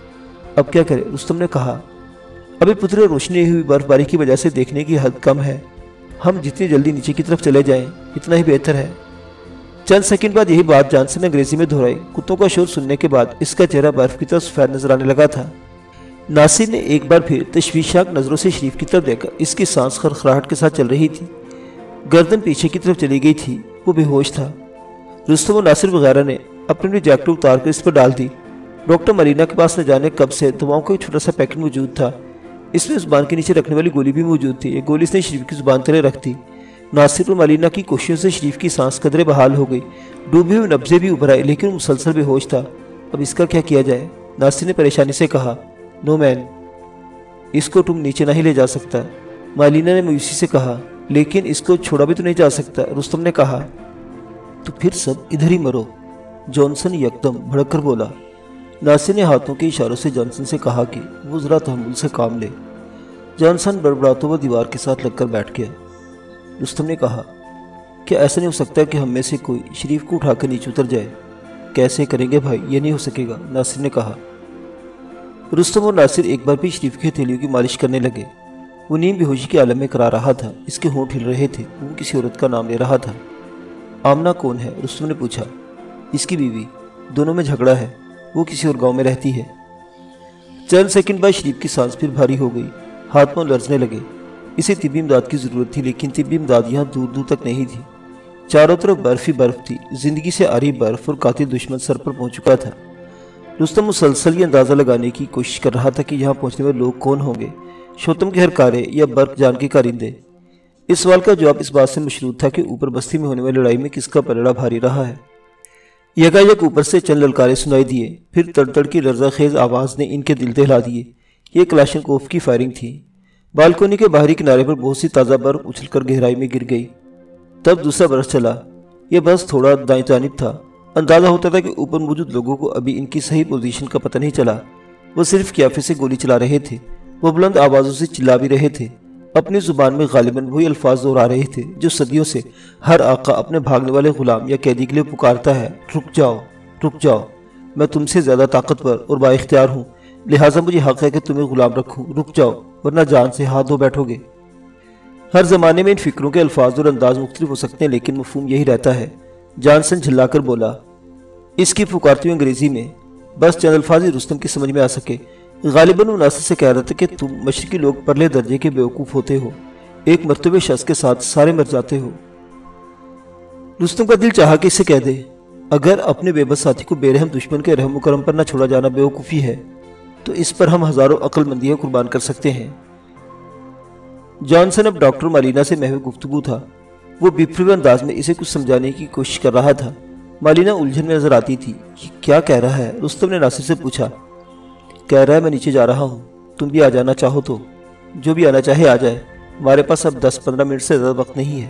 अब क्या करें? रुस्तम ने कहा। अभी पुतरे रोशनी हुई बर्फबारी की वजह से देखने की हद कम है। हम जितनी जल्दी नीचे की तरफ चले जाएं इतना ही बेहतर है। चंद सेकंड बाद यही बात जॉनसन ने अंग्रेजी में दोहराई। कुत्तों का शोर सुनने के बाद इसका चेहरा बर्फ की तरफ सफेद नजर आने लगा था। नासिर ने एक बार फिर तशवीशनाक नज़रों से शरीफ की तरफ देखा। इसकी सांस खरखराहट के साथ चल रही थी, गर्दन पीछे की तरफ चली गई थी, वो बेहोश था। रुस्तम और नासिर वगैरह ने अपनी अपनी जैकेट उतार कर इस पर डाल दी। डॉक्टर मरीना के पास न जाने कब से दवाओं का एक छोटा सा पैकेट मौजूद था। इसमें जुबान के नीचे रखने वाली गोली भी मौजूद थी। एक गोली इसने शरीफ की जुबान तले रख दी। नासिर और मरीना की कोशिशों से शरीफ की सांस कदरे बहाल हो गई। डूबी हुई नब्जें भी उभर आई लेकिन मुसलसल बेहोश था। अब इसका क्या किया जाए? नासिर ने परेशानी से कहा। नो मैन, इसको तुम नीचे नहीं ले जा सकता। मरीना ने मायूसी से कहा। लेकिन इसको छोड़ा भी तो नहीं जा सकता, रुस्तम ने कहा। तो फिर सब इधर ही मरो, जॉनसन यकदम भड़क कर बोला। नासिर ने हाथों के इशारों से जॉनसन से कहा कि वो ज़रा तहम्मुल से काम ले। जॉनसन बड़बड़ाते हुए दीवार के साथ लगकर बैठ गया। रुस्तम ने कहा, क्या ऐसा नहीं हो सकता कि हम में से कोई शरीफ को उठाकर नीचे उतर जाए? कैसे करेंगे भाई, ये नहीं हो सकेगा, नासिर ने कहा। रुस्तम और नासिर एक बार भी शरीफ की हथेलियों की मालिश करने लगे। वो नीम बेहोशी के आलम में करा रहा था। इसके होंठ हिल रहे थे। वो किसी औरत का नाम ले रहा था। आमना कौन है? रुस्तम ने पूछा। इसकी बीवी। दोनों में झगड़ा है। वो किसी और गांव में रहती है। चंद सेकंड बाद शरीफ की सांस फिर भारी हो गई, हाथ पांव लरजने लगे। इसे तिब्बी इमदाद की ज़रूरत थी लेकिन तिब्बी इमदाद यहाँ दूर दूर तक नहीं थी। चारों तरफ बर्फ ही बर्फ थी। जिंदगी से आ रही बर्फ और कातिल दुश्मन सर पर पहुंच चुका था। रुस्तम मुसलसल ये अंदाज़ा लगाने की कोशिश कर रहा था कि यहाँ पहुंचने में लोग कौन होंगे, शोतम के हरकारे या बर्फ जान के कारिंदे। इस सवाल का जवाब इस बात से मशरूत था कि ऊपर बस्ती में होने वाली लड़ाई में किसका पलड़ा भारी रहा है। यकायक ऊपर से चंद ललकारे सुनाई दिए, फिर तड़तड़ की लर्ज़ाखेज़ आवाज़ ने इनके दिल दहला दिए। ये क्लाशनकोफ की फायरिंग थी। बालकोनी के बाहरी किनारे पर बहुत सी ताज़ा बर्फ उछलकर गहराई में गिर गई। तब दूसरा बरस चला। यह बस थोड़ा दाएं जानिब था। अंदाज़ा होता था कि ऊपर मौजूद लोगों को अभी इनकी सही पोजीशन का पता नहीं चला। वो सिर्फ क्याफे से गोली चला रहे थे। वो बुलंद आवाज़ों से चिल्ला भी रहे थे। अपनी ज़ुबान में गालिबन वही अल्फाज दोहरा रहे थे जो सदियों से हर आका अपने भागने वाले गुलाम या कैदी के लिए पुकारता है, रुक जाओ, रुक जाओ, मैं तुमसे ज़्यादा ताकतवर और बाइख्तियार हूँ, लिहाजा मुझे हक़ है कि तुम्हें गुलाम रखूँ, रुक जाओ वरना जान से हाथ धो बैठोगे। हर ज़माने में इन फ़िक्रों के अल्फाज और अंदाज मुख्तलिफ हो सकते हैं, लेकिन मफहूम यही रहता है। जॉनसन झल्लाकर बोला, इसकी पुकारती हुई अंग्रेज़ी में। बस चंद अल्फाज ही रुस्तम की समझ में आ सके। गालिबन वो नासिर से कह रहा था कि तुम मशरकी लोग परले दर्जे के बेवकूफ़ होते हो, एक मरतबे शख्स के साथ सारे मर जाते हो। रुस्तम का दिल चाहा कि इसे कह दे, अगर अपने बेबस साथी को बेरहम दुश्मन के रहम करम पर न छोड़ा जाना बेवकूफ़ी है तो इस पर हम हज़ारों अक्लमंदियाँ कुर्बान कर सकते हैं। जॉनसन अब डॉक्टर मालिना से महव गुफ्तगू था। वो बिफरे अंदाज में इसे कुछ समझाने की कोशिश कर रहा था। मालिना उलझन में नजर आती थी। क्या कह रहा है? रुस्तम ने नासिर से पूछा। कह रहा है मैं नीचे जा रहा हूँ, तुम भी आ जाना चाहो तो। जो भी आना चाहे आ जाए, हमारे पास अब दस पंद्रह मिनट से ज़्यादा वक्त नहीं है।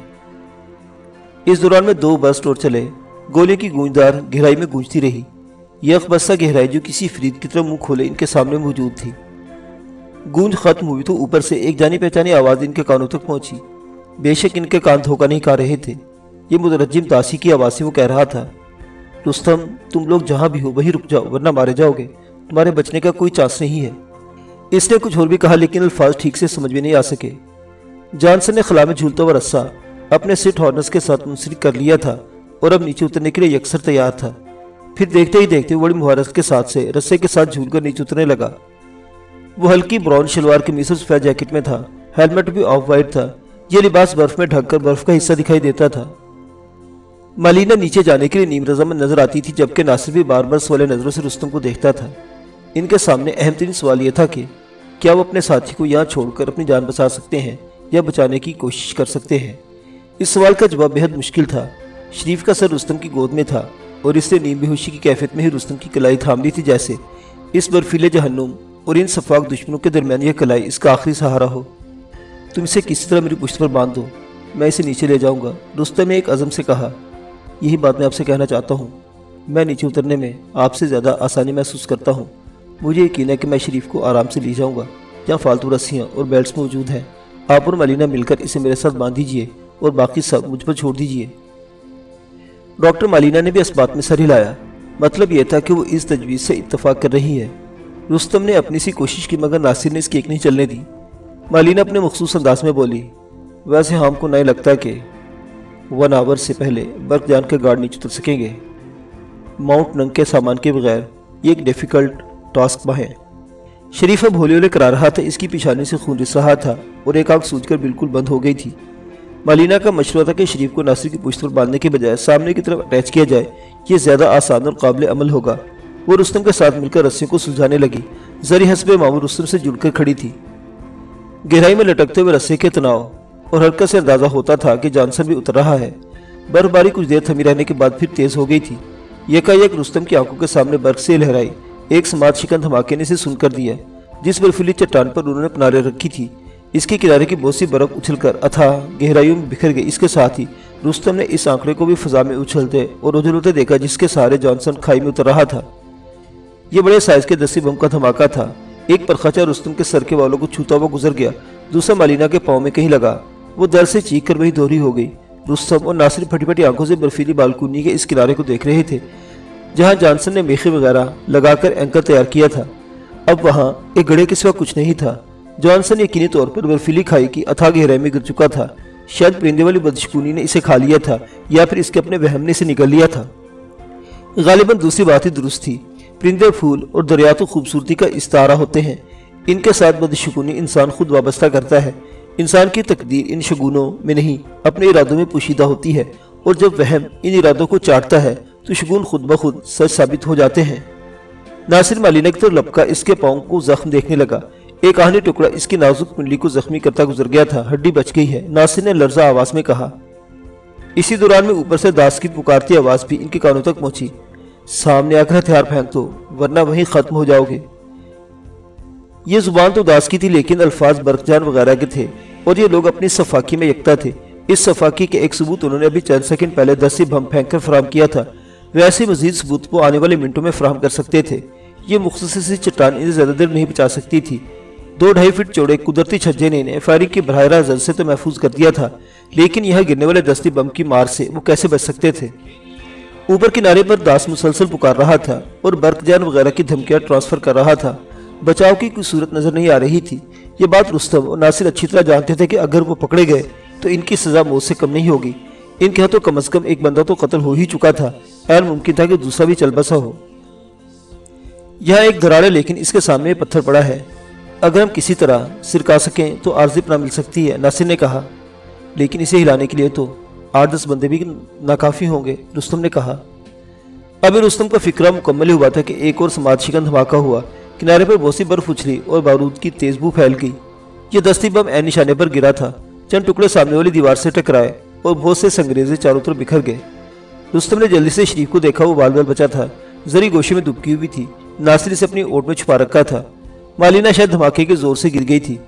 इस दौरान में दो बर्स्ट और चले। गोले की गूंजदार गहराई में गूंजती रही। यह बस्सा गहराई जो किसी फरीद की तरह मुंह खोले इनके सामने मौजूद थी। गूंज खत्म हुई तो ऊपर से एक जानी पहचानी आवाज़ इनके कानों तक पहुंची। बेशक इनके कान धोखा नहीं खा रहे थे। ये मुतरज्जिम दासी की आवाज़ से वो कह रहा था, रुस्तम तुम लोग जहाँ भी हो वहीं रुक जाओ वरना मारे जाओगे, तुम्हारे बचने का कोई चांस नहीं है। इसने कुछ और भी कहा लेकिन अल्फाज ठीक से समझ में नहीं आ सके। जॉनसन ने खला में झूलता हुआ रस्सा अपने सिट हॉर्नस के साथ मुंसलिक कर लिया था और अब नीचे उतरने के लिए यकसर तैयार था। फिर देखते ही देखते बड़ी मुहारत के साथ से रस्से के साथ झूलकर नीचे उतरने लगा। वो हल्की ब्राउन शलवार कमीज और सफेद जैकेट में था। हेलमेट भी ऑफ वाइट था। यह लिबास बर्फ में ढककर बर्फ का हिस्सा दिखाई देता था। मालिना नीचे जाने के लिए नीम रजामंद नजर आती थी, जबकि नासिर भी बार बार सवाले नजरों से रुस्तम को देखता था। इनके सामने अहम तरीन सवाल यह था कि क्या वो अपने साथी को यहाँ छोड़कर अपनी जान बचा सकते हैं या बचाने की कोशिश कर सकते हैं। इस सवाल का जवाब बेहद मुश्किल था। शरीफ का सर रुस्तम की गोद में था और इससे नीम बेहोशी की कैफियत में ही रुस्तम की कलाई थाम ली थी, जैसे इस बर्फीले जहन्नुम और इन सफाक दुश्मनों के दरमियान यह कलाई इसका आखिरी सहारा हो। तुम इसे किसी तरह मेरी पुश्त पर बांध दो, मैं इसे नीचे ले जाऊंगा, रुस्तम ने एक अज़म से कहा। यही बात मैं आपसे कहना चाहता हूँ। मैं नीचे उतरने में आपसे ज़्यादा आसानी महसूस करता हूँ। मुझे यकीन है कि मैं शरीफ को आराम से ले जाऊँगा। जहाँ फालतू रस्सियाँ और बेल्ट्स मौजूद हैं, आप और मलिना मिलकर इसे मेरे साथ बांध दीजिए और बाकी सब मुझ पर छोड़ दीजिए। डॉक्टर मालिना ने भी इस बात में सर हिलाया। मतलब यह था कि वो इस तजवीज़ से इत्तफाक कर रही है। रुस्तम ने अपनी सी कोशिश की मगर नासिर ने इसकी एक नहीं चलने दी। मालिना अपने मखसूस अंदाज में बोली, वैसे हमको नहीं लगता कि वन आवर से पहले बर्फ जान के गार्ड नीचे उतर सकेंगे। माउंट नंग के सामान के बगैर ये एक डिफ़िकल्ट टास्क है। शरीफ अब होले होले करा रहा था। इसकी पिछाने से खून रिस रहा था और एक आंख सूझकर बिल्कुल बंद हो गई थी। मालिना का मशवरा था कि शरीफ को नासिर की पुश्त पर बांधने के बजाय सामने की तरफ अटैच किया जाए, ये ज़्यादा आसान और काबिल अमल होगा। वो रुस्तम के साथ मिलकर रस्सियों को सुलझाने लगी। जरी हस्बे मामूल रुस्तम से जुड़कर खड़ी थी। गहराई में लटकते हुए रस्से के तनाव और हरकत से अंदाजा होता था कि जॉनसन भी उतर रहा है। बर्फबारी कुछ देर थमी रहने के बाद फिर तेज हो गई थी। यकायक रुस्तम की आंखों के सामने बर्फ से लहराई एक समाज शिकन धमाके ने इसे सुन कर दिया। जिस बर्फीली चट्टान पर उन्होंने पनारे रखी थी, इसके किनारे की बहुत सी बर्फ उछलकर अथाह गहराइयों में बिखर गई। इसके साथ ही रुस्तम ने इस आंकड़े को भी फजा में उछलते और उछलते देखा जिसके सहारे जॉनसन खाई में उतर रहा था। यह बड़े साइज के दसी बम का धमाका था। एक परखचा रुस्तम के सर के वालों को छूता हुआ गुजर गया, दूसरा मालिना के पाँव में कहीं लगा। वो दर्द से चीख कर वही दोहरी हो गई। रुस्तम और नासिर फटी फटी आंखों से बर्फीली बालकनी के इस किनारे को देख रहे थे जहां जॉनसन ने मेखे वगैरह लगाकर एंकर तैयार किया था। अब वहां एक गड़े के सिवा कुछ नहीं था। जॉनसन यकीनी तौर पर बर्फीली खाई की अथाह गहराई में गिर चुका था। शायद परिंदे वाली बदशगुनी ने इसे खा लिया था या फिर इसके अपने वहम ने से निकल लिया था। गालिबन दूसरी बात ही दुरुस्त थी। परिंदे, फूल और दरिया तो खूबसूरती का इस्तारा होते हैं। इनके साथ बदशगुनी इंसान खुद वाबस्ता करता है। इंसान की तकदीर इन शगुनों में नहीं अपने इरादों में पोशीदा होती है اور جب وہم ان ارادوں کو چاٹتا ہے تو شگون خود بخود سچ ثابت ہو جاتے ہیں۔ ناصر مالینہ کی طرف لپکا اس کے پاؤں کو زخم دیکھنے لگا۔ ایک آہنی ٹکڑا اس کی نازک پنڈلی کو زخمی کرتا گزر گیا تھا۔ ہڈی بچ گئی ہے، ناصر نے لرزہ آواز میں کہا۔ اسی دوران میں اوپر سے داس کی پکارتی آواز بھی ان کے کانوں تک پہنچی۔ سامنے آ کر ہتھیار پھینک دو ورنہ وہیں ختم ہو جاؤ گے۔ یہ زبان تو داس کی تھی لیکن الفاظ برقجان وغیرہ کے تھے اور یہ لوگ اپنی صفاقی میں یکتا تھے۔ اس صفاقی کے ایک ثبوت انہوں نے ابھی چند سیکنڈ پہلے دستی بم پھینک کر فراہم کیا تھا، ویسے مزید ثبوت وہ آنے والے منٹوں میں فراہم کر سکتے تھے۔ یہ مختصر سی چٹان انہیں زیادہ دیر نہیں بچا سکتی تھی۔ دو ڈھائی فٹ چوڑے قدرتی چھجے نے انہیں فائرنگ کی براہ راست زد سے تو محفوظ کر دیا تھا، لیکن یہاں گرنے والے دستی بم کی مار سے وہ کیسے بچ سکتے تھے؟ اوپر کنارے پر داس مسلسل پکار رہا تھا اور برق جان وغیرہ کی دھمکیاں ٹرانسفر کر رہا تھا۔ بچاؤ کی کوئی صورت نظر نہیں آ رہی تھی۔ یہ بات رستم اور ناصر اچھی طرح جانتے تھے کہ اگر وہ پکڑے گئے تو ان کی سزا موت سے کم نہیں ہوگی۔ ان کے ہاتھوں کم از کم ایک بندہ تو قتل ہو ہی چکا تھا، غیر ممکن تھا کہ دوسرا بھی چل بسا ہو۔ یہاں ایک دھرار ہے لیکن اس کے سامنے پتھر پڑا ہے، اگر ہم کسی طرح سرکا سکیں تو عارضی پناہ مل سکتی ہے، ناصر نے کہا۔ لیکن اسے ہلانے کے لیے تو آٹھ دس بندے بھی ناکافی ہوں گے، رستم نے کہا۔ ابھی رستم کا فکرہ مکمل ہوا تھا کہ ایک اور سماج شکن دھماکہ ہوا۔ کنارے پر بہت سی برف اچھلی اور بارود کی تیز بو پھیل گئی۔ یہ دستی بم عین نشانے پر گرا تھا، چند ٹکڑے سامنے والی دیوار سے ٹکرائے اور بہت سے سنگریزے چاروں طرف بکھر گئے۔ رستم نے جلدی سے شریف کو دیکھا، وہ بال بال بچا تھا، زری گوشے میں دبکی ہوئی تھی، ناصر اسے اپنی اوٹ میں چھپا رکھا تھا۔ مالینہ شاید دھماکے کے زور سے گر گئی تھی۔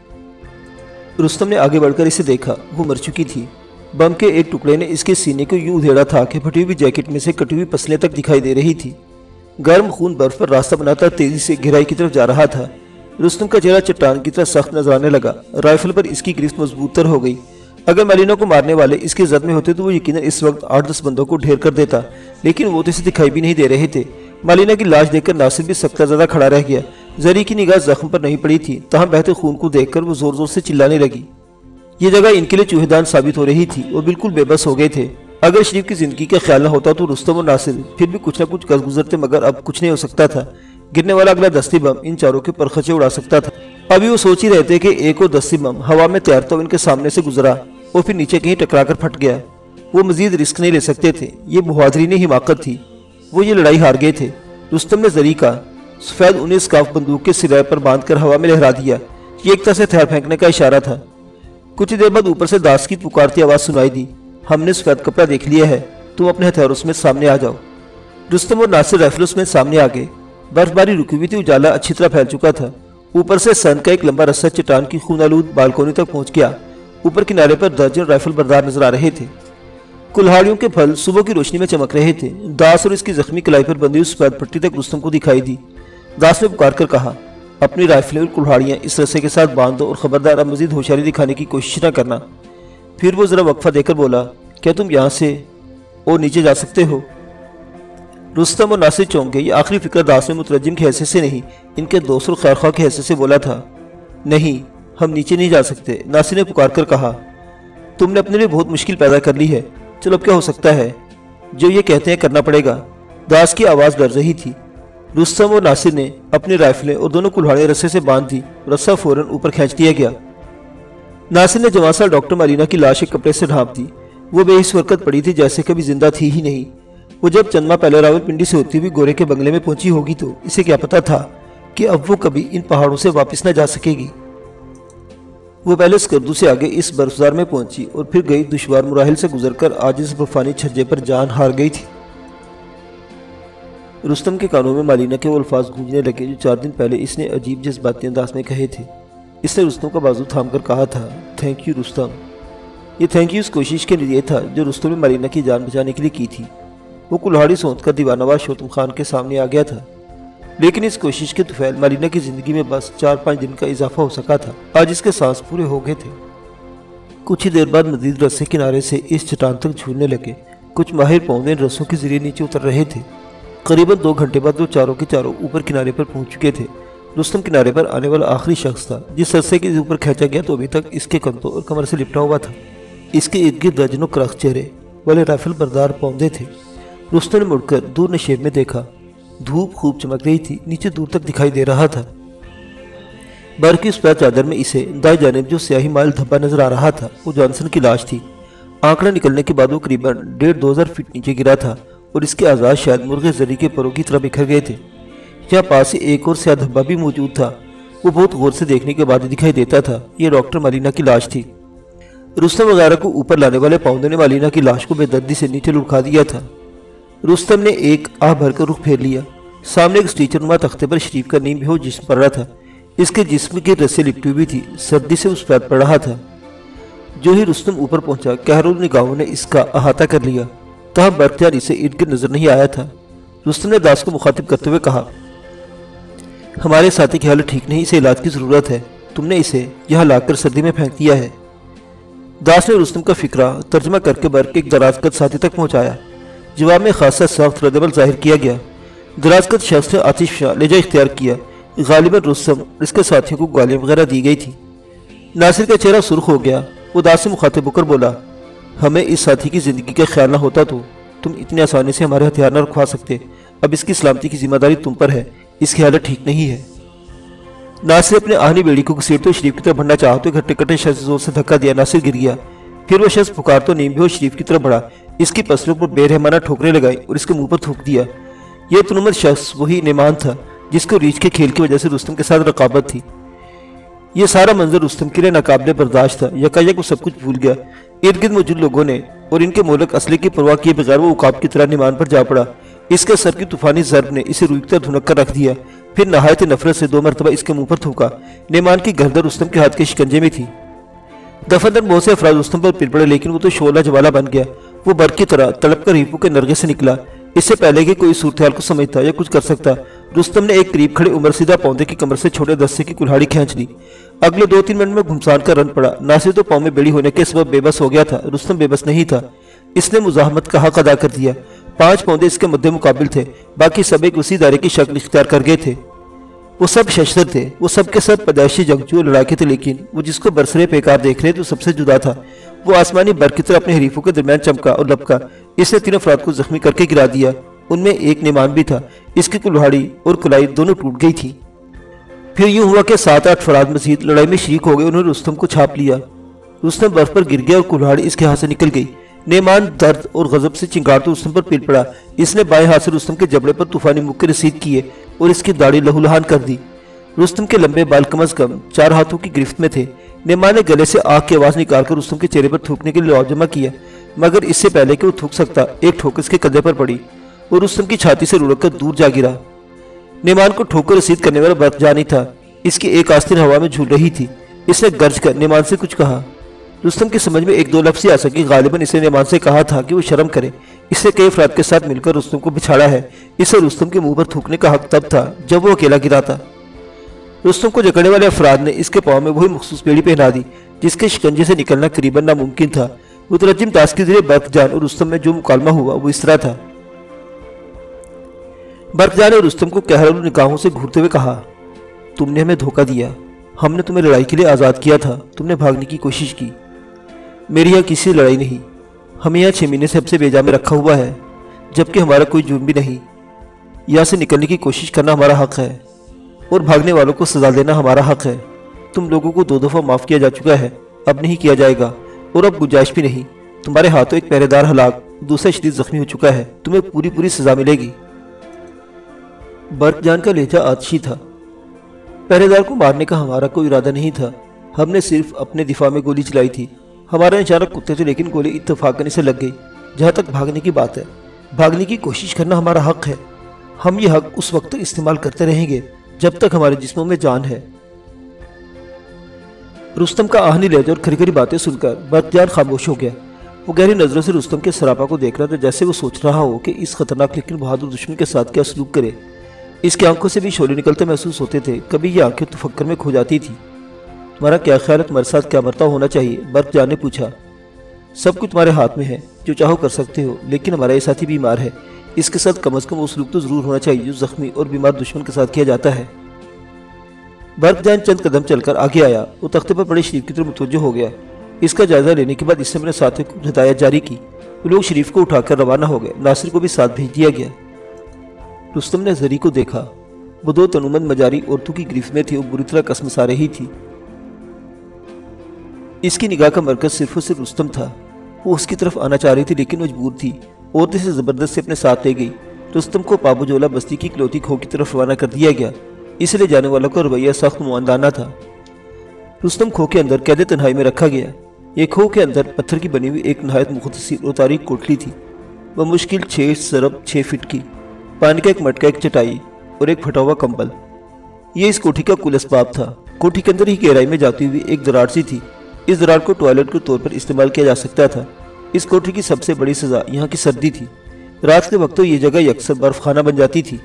رستم نے آگے بڑھ کر اسے دیکھا، وہ مر چکی تھی۔ بم کے ایک ٹکڑے نے اس کے سینے کو یوں ادھیڑا تھا کہ پھٹی ہوئی جیکٹ میں سے کٹی ہوئی پسلیاں تک دکھائی دے رہی تھی۔ گرم خون برف پر راستہ بناتا تیزی سے گہرائی کی طرف جا رہا تھا۔ رستم کا چہرہ چٹان کی طرح سخت نظر آنے لگا، رائفل پر اس کی گرفت مضبوط تر ہو گئی۔ اگر مالینہ کو مارنے والے اس کے زد میں ہوتے تو وہ یقیناً اس وقت آٹھ دس بندوں کو ڈھیر کر دیتا، لیکن وہ تو اسے دکھائی بھی نہیں دے رہے تھے۔ مالینہ کی لاش دیکھ کر ناصر بھی سکتہ زدہ کھڑا رہ گیا۔ زری کی نگاہ زخم پر نہیں پڑی تھی، تاہم بہتے خون کو دیکھ کر وہ زور زور سے چلانے لگی۔ یہ جگہ ان کے لیے چوہے دان ثابت ہو رہی تھی اور بالکل بے بس ہو گئے تھے۔ اگر شریف کی زندگی کا خیال نہ ہوتا تو رستم اور ناصر پھر بھی کچھ نہ کچھ گز گزرتے، مگر اب کچھ نہیں ہو سکتا تھا۔ گرنے والا اگلا دستی بم ان چاروں کے پرخچے اڑا سکتا تھا۔ ابھی وہ سوچ ہی رہے تھے کہ ایک اور دستی بم ہوا میں تیار تو ان کے سامنے سے گزرا اور پھر نیچے کہیں ٹکرا کر پھٹ گیا۔ وہ مزید رسک نہیں لے سکتے تھے، یہ بہادری نہیں حماقت تھی، وہ یہ لڑائی ہار گئے تھے۔ رستم نے زری کا سفید انیس اسکارف بندوق کے سرائے پر باندھ کر ہوا میں لہرا دیا، یہ ایک طرح سے ہتھیار پھینکنے کا اشارہ تھا۔ کچھ دیر بعد اوپر سے داس کی پکارتی آواز سنائی دی، ہم نے سفید کپڑا دیکھ لیا ہے، تم اپنے ہتھیاروں سمیت سامنے آ جاؤ۔ رستم اور ناصر رائفلوں سمیت سامنے آ گئے۔ برف باری رکی ہوئی تھی، اجالا اچھی طرح پھیل چکا تھا۔ اوپر سے سن کا ایک لمبا رسہ چٹان کی خون آلود بالکونی تک پہنچ گیا۔ اوپر کنارے پر درجن رائفل بردار نظر آ رہے تھے۔ کلہاڑیوں کے پھل صبح کی روشنی میں چمک رہے تھے۔ داس اور اس کی زخمی کلائی پر بندھی ہوئی سفید پٹی تک رستم کو دکھائی دی۔ داس نے پکار کر کہا، اپنی رائفلیں اور کلہاڑیاں اس رسے کے ساتھ باندھ دو اور خبردار اب مزید ہوشیاری دکھانے کی کوشش نہ کرنا۔ پھر وہ ذرا وقفہ دے کر بولا، کیا تم یہاں سے اور نیچے جا سکتے ہو؟ رستم اور ناصر چونک گئے۔ یہ آخری فکر داس میں مترجم کی حیثیت سے نہیں، ان کے دوست اور خیرخواہ کی حیثیت سے بولا تھا۔ نہیں، ہم نیچے نہیں جا سکتے، ناصر نے پکار کر کہا۔ تم نے اپنے لیے بہت مشکل پیدا کر لی ہے، چلو اب کیا ہو سکتا ہے، جو یہ کہتے ہیں کرنا پڑے گا۔ داس کی آواز ڈر رہی تھی۔ رستم اور ناصر نے اپنی رائفلیں اور دونوں کلہاڑیاں رسے سے باندھ دی، رسہ فوراً اوپر کھینچ دیا گیا۔ ناصر نے جوان سال ڈاکٹر مالینہ کی لاش ایک کپڑے سے ڈھانپ دی، وہ بے حس حرکت پڑی تھی جیسے کبھی زندہ تھی ہی نہیں۔ وہ جب چند ماہ پہلے راول پنڈی سے ہوتی ہوئی گورے کے بنگلے میں پہنچی ہوگی تو اسے کیا پتا تھا کہ اب وہ کبھی ان پہاڑوں سے واپس نہ جا سکے گی۔ وہ پہلے اسکردو سے آگے اس برفزار میں پہنچی اور پھر گئی دشوار مراحل سے گزر کر آج اس برفانی چھجے پر جان ہار گئی تھی۔ رستم کے کانوں میں مالینہ کے وہ الفاظ گونجنے لگے جو چار دن پہلے اس نے عجیب جذباتی انداز میں کہے تھے۔ اس نے رستم کا بازو تھام کر کہا تھا، تھینک یو رستم۔ یہ تھینک یو اس کوشش کے لیے تھا جو رستم نے مالینہ کی جان بچانے کے لیے کی تھی۔ وہ کلہاڑی سونت کر دیوانواز شوتم خان کے سامنے آ گیا تھا، لیکن اس کوشش کے طفیل مالینہ کی زندگی میں بس چار پانچ دن کا اضافہ ہو سکا تھا۔ آج اس کے سانس پورے ہو گئے تھے۔ کچھ ہی دیر بعد مزید رسے کنارے سے اس چٹان تک جھولنے لگے۔ کچھ ماہر پوندے ان رسوں کے ذریعے نیچے اتر رہے تھے۔ قریباً دو گھنٹے بعد وہ چاروں کے چاروں اوپر کنارے پر پہنچ چکے تھے۔ رستم کنارے پر آنے والا آخری شخص تھا جس رسے کے اوپر کھینچا گیا تو ابھی تک اس کے کندھوں اور کمر سے لپٹا ہوا تھا۔ اس کے ارد گرد درجنوں کرخت چہرے والے رائفل بردار پوندے تھے۔ رستم نے مڑ کر دور نشیب میں دیکھا، دھوپ خوب چمک رہی تھی، نیچے دور تک دکھائی دے رہا تھا۔ برف کی سفید چادر میں اسے دائیں جانب جو سیاہی مائل دھبا نظر آ رہا تھا وہ جانسن کی لاش تھی۔ आंकड़ा निकलने के बाद वो करीबन डेढ़ दो हजार फीट नीचे गिरा था और इसके आज़ाद शायद मुर्गे जरी के परों की तरह बिखर गए थे। यहाँ पास ही एक और स्याह धब्बा भी मौजूद था। वो बहुत गौर से देखने के बाद दिखाई देता था। ये डॉक्टर मलीना की लाश थी। रुस्तम वगैरह को ऊपर लाने वाले पाउंडों ने मलीना की लाश को बेदर्दी से नीचे लुढ़का दिया था। रुस्तम ने एक आह भरकर रुख फेर लिया। सामने एक स्टीचरनुमा तख्ते पर शरीफ का नीम बेहोश जिस्म पड़ रहा था। इसके जिस्म की रस्सी लिपटी हुई थी, सर्दी से उस पर पड़ रहा था। जो ही रुस्तम ऊपर पहुंचा, कहरुल निगाहों ने इसका अहाता कर लिया। तहाँ बर्कजान इसे इर्द गिर्द नजर नहीं आया था। रुस्तम ने दास को मुखातिब करते हुए कहा, हमारे साथी की हालत ठीक नहीं, इसे इलाज की जरूरत है। तुमने इसे यहाँ लाकर सर्दी में फेंक दिया है। दास ने रुस्तम का फिक्रा तर्जमा करके बर्क के एक दराजकद साथी तक पहुंचाया। जवाब में खासा सख्त रद्दमल जाहिर किया गया। दराजकद शख्स ने आतिश लेजा इख्तियार किया। गालिबन रुस्तम और इसके साथियों को गालियां वगैरह दी गई थी। नासिर का चेहरा सुर्ख हो गया। वो दास से मुखातिब होकर बोला, हमें इस साथी की जिंदगी का ख्याल न होता तो तुम इतनी आसानी से हमारे हथियार न रखवा सकते। अब इसकी सलामती की जिम्मेदारी तुम पर है। इसकी हालत ठीक नहीं है। नासिर अपने आहनी बेड़ी को घसीटते शरीफ की तरफ बढ़ना चाहा तो घट्टे कट्टे शख्स जोर से धक्का दिया। नासिर गिर गया। फिर वो शख्स पुकार तो नीम बेहोश शरीफ की तरफ बढ़ा, इसकी पसलियों पर बेरहमाना ठोकरें लगाई और इसके मुंह पर थूक दिया। यह तुनुमत शख्स वही नेमान था जिसको रीछ के खेल की वजह से रुस्तम के साथ रकाबत थी। यह सारा मंजर रुस्तम के लिए नाकाबिले बर्दाश्त था। यकायक वो सब कुछ भूल गया। इर्द गिर्द मौजूद लोगों ने और इनके मोलक असले की परवाह किए बगैर वो उकाब की तरह निमान पर जा पड़ा। इसके सर की तूफानी ज़र्ब ने इसे रूई की तरह धुनक कर रख दिया। फिर नहायत नफरत से दो मरतबा इसके मुंह पर थूका। नेमान की गर्दन रुस्तम के हाथ के शिकंजे में थी। दफन बहुत से अफराद रुस्तम पर पिल पड़े, लेकिन वो तो शोला जवाला बन गया। वो बर्क की तरह तड़प कर हीपू के नरगे से निकला। इससे पहले कि कोई सूरत को समझता या कुछ कर सकता, रुस्तम ने एक करीब खड़े उम्र सीधा पौधे की कमर से छोटे दस्ते की कुल्हाड़ी खींच ली। अगले दो तीन मिनट में घुमसान का रन पड़ा। नासिर तो पाँव में बेड़ी होने के सबब बेबस हो गया था। रुस्तम बेबस नहीं था। इसने मुजाहमत का हक अदा कर दिया। पांच पौधे इसके मद्दे मुकाबिल थे। बाकी सब एक उसी दायरे की शक्ल इख्तियार कर गए थे। वो सब शस्त्र थे। वो सब के सब पैदाइशी जंगजू लड़ाके थे, लेकिन वो जिसको बरसरे पेकार देख रहे थे वो सबसे जुदा था। वो आसमानी बर्क की तरह अपने हरीफों के दरमियान चमका और लपका। इसने तीन अफराद को जख्मी करके गिरा दिया। उनमें एक नेमान भी था। इसकी कुल्हाड़ी और कुलाई दोनों टूट गई थी। फिर यूं हुआ कि सात आठ अफराद मजीद लड़ाई में शरीक हो गए। उन्होंने रुस्तम को छाप लिया। रुस्तम बर्फ पर गिर गया और कुल्हाड़ी इसके हाथ से निकल गई। नेमान दर्द और गजब से चिंगारते रुस्तम पर पिल पड़ा। इसने बाएं हाथ से रुस्तम के जबड़े पर तूफानी मुक्के रसीद किए और इसकी दाढ़ी लहूलुहान कर दी। रुस्तम के लंबे बाल कम अज कम चार हाथों की गिरफ्त में थे। नेमान ने गले से आग की आवाज निकालकर रुस्तम के चेहरे पर थूकने के लिए लौट जमा किया, मगर इससे पहले कि वो थूक सकता, एक ठोकर इसके कंधे पर पड़ी और रुस्तम की छाती से लुढ़क कर दूर जा गिरा। नेमान को ठोकर रसीद करने वाला बर्कजान ही था। इसकी एक आस्तीन हवा में झूल रही थी। इसने गर्ज कर नेमान से कुछ कहा। रुस्तम की समझ में एक दो लफ्ज़ ही आ सकी। गालिबन इसे नेमान से कहा था कि वो शर्म करे। इससे कई अफराद के साथ मिलकर रुस्तम को बिछाड़ा है। इसे रुस्तम के मुंह पर थूकने का हक तब था जब वो अकेला गिरा था। रुस्तम को जकड़ने वाले अफराद ने इसके पाँव में वही मखसूस बेड़ी पहना दी जिसके शिकंजे से निकलना करीबन नामुमकिन था। मुतरज्जिम दास के जरिए बर्कजान और रुस्तम में जो मुकालमा हुआ वो इस तरह था। बर्कजान ने रुस्तम को कहरुल निगाहों से घूरते हुए कहा, तुमने हमें धोखा दिया। हमने तुम्हें लड़ाई के लिए आज़ाद किया था। तुमने भागने की कोशिश की। मेरी यहाँ किसी से लड़ाई नहीं। हमें यहाँ छः महीने से हमसे बेजा में रखा हुआ है, जबकि हमारा कोई जुर्म भी नहीं। यहाँ से निकलने की कोशिश करना हमारा हक है और भागने वालों को सजा देना हमारा हक है। तुम लोगों को दो दफ़ा माफ़ किया जा चुका है, अब नहीं किया जाएगा और अब गुंजाइश भी नहीं। तुम्हारे हाथों एक पहरेदार हलाक, दूसरा शदीद जख्मी हो चुका है। तुम्हें पूरी पूरी सजा मिलेगी। बर्कजान का लहजा आतिशी था। पहरेदार को मारने का हमारा कोई इरादा नहीं था। हमने सिर्फ अपने दिफा में गोली चलाई थी। हमारा निशाना कुत्ते थे, लेकिन गोली इत्तेफाकन से लग गई। जहाँ तक भागने की बात है, भागने की कोशिश करना हमारा हक है। हम ये हक उस वक्त तक इस्तेमाल करते रहेंगे जब तक हमारे जिस्मों में जान है। रुस्तम का आहनी लहजा और खरी खरी बातें सुनकर बर्कजान खामोश हो गया। वो गहरी नजरों से रुस्तम के सरापा को देख रहा था, जैसे वो सोच रहा हो कि इस खतरनाक लेकिन बहादुर दुश्मन के साथ क्या सलूक करे। इसकी आंखों से भी शोले निकलते महसूस होते थे। कभी ये आंखें तफक्कर में खो जाती थी। तुम्हारा क्या ख्याल है, तुम्हारे साथ क्या मरता होना चाहिए? बर्कजान ने पूछा। सब कुछ तुम्हारे हाथ में है, जो चाहो कर सकते हो, लेकिन हमारा ये साथी बीमार है। इसके साथ कम अज कम वो सलूक तो जरूर होना चाहिए जो जख्मी और बीमार दुश्मन के साथ किया जाता है। बर्कजान चंद कदम चलकर आगे आया। वो तख्ते पर पड़े शरीफ की तरफ मुतवज्जो हो गया। इसका जायजा लेने के बाद इससे मेरे साथियों को हिदायत जारी की। वो लोग शरीफ को उठाकर रवाना हो गए। नासिर को भी साथ भेज दिया गया। रुस्तम ने जरी को देखा। वो दो तनुमंद मजारी औरतों की गिरफ्त में थी और बुरी तरह कसमसा रही थी। इसकी निगाह का मरकज सिर्फ और सिर्फ रुस्तम था। वो उसकी तरफ आना चाह रही थी लेकिन मजबूर थी। औरत इसे जबरदस्त से अपने साथ ले गई। रुस्तम को पाबुजोला बस्ती की इकलौती खो की तरफ रवाना कर दिया गया। इसलिए जाने वालों का रवैया सख्त मुआंदाना था। रुस्तम खो के अंदर कैद तन्हाई में रखा गया। ये खो के अंदर पत्थर की बनी हुई एक नहायत मुख्तसर और तारीक कोठली थी। वह मुश्किल छः सरब छः फीट की, पानी का एक मटका, एक चटाई और एक फटा हुआ कंबल, ये इस कोठी का कुल असबाब था। कोठी के अंदर ही गहराई में जाती हुई एक दरार सी थी। इस दरार को टॉयलेट के तौर पर इस्तेमाल किया जा सकता था। इस कोठी की सबसे बड़ी सजा यहाँ की सर्दी थी। रात के वक्त तो ये जगह अक्सर बर्फ खाना बन जाती थी।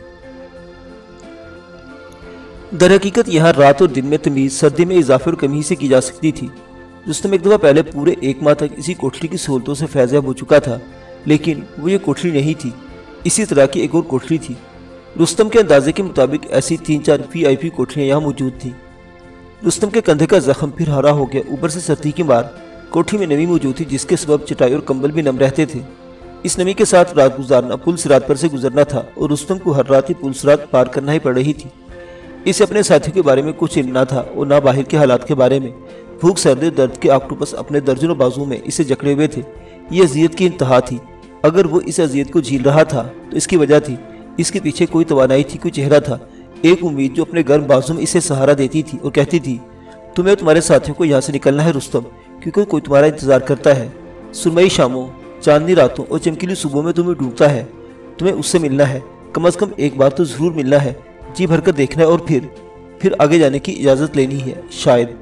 दर हकीकत यहाँ रात और दिन में तमीज़ सर्दी में इजाफे और कमी से की जा सकती थी। रुस्तम एक दफ़ा पहले पूरे एक माह तक इसी कोठरी की सहूलतों से फैज़याब हो चुका था, लेकिन वो ये कोठरी नहीं थी। इसी तरह की एक और कोठरी थी। रुस्तम के अंदाजे के मुताबिक ऐसी तीन चार वी आई पी कोठरियाँ यहाँ मौजूद थीं। रुस्तम के कंधे का जख्म फिर हरा हो गया। ऊपर से सर्दी की मार, कोठी में नमी मौजूद थी जिसके सबब चटाई और कंबल भी नम रहते थे। इस नमी के साथ रात गुजारना पुल सिरात पर से गुजरना था और रुस्तम को हर रात ही पुल सिरात पार करना ही पड़ रही थी। इसे अपने साथियों के बारे में कुछ इल्म न था और ना बाहर के हालात के बारे में। भूख, सर्दी, दर्द के ऑक्टोपस अपने दर्जनों बाजू में इसे जकड़े हुए थे। ये अजियत की इंतहा थी। अगर वो इस अजियत को झील रहा था तो इसकी वजह थी। इसके पीछे कोई तवानाई थी, कोई चेहरा था, एक उम्मीद जो अपने गर्म बाजू में इसे सहारा देती थी और कहती थी, तुम्हें और तुम्हारे साथियों को यहाँ से निकलना है रुस्तम, क्योंकि कोई तुम्हारा इंतजार करता है। सुरमई शामों, चांदनी रातों और चमकीली सुबह में तुम्हें ढूंढता है। तुम्हें उससे मिलना है, कम अज कम एक बार तो जरूर मिलना है, जी भर कर देखना है और फिर फिर आगे जाने की इजाजत लेनी है शायद।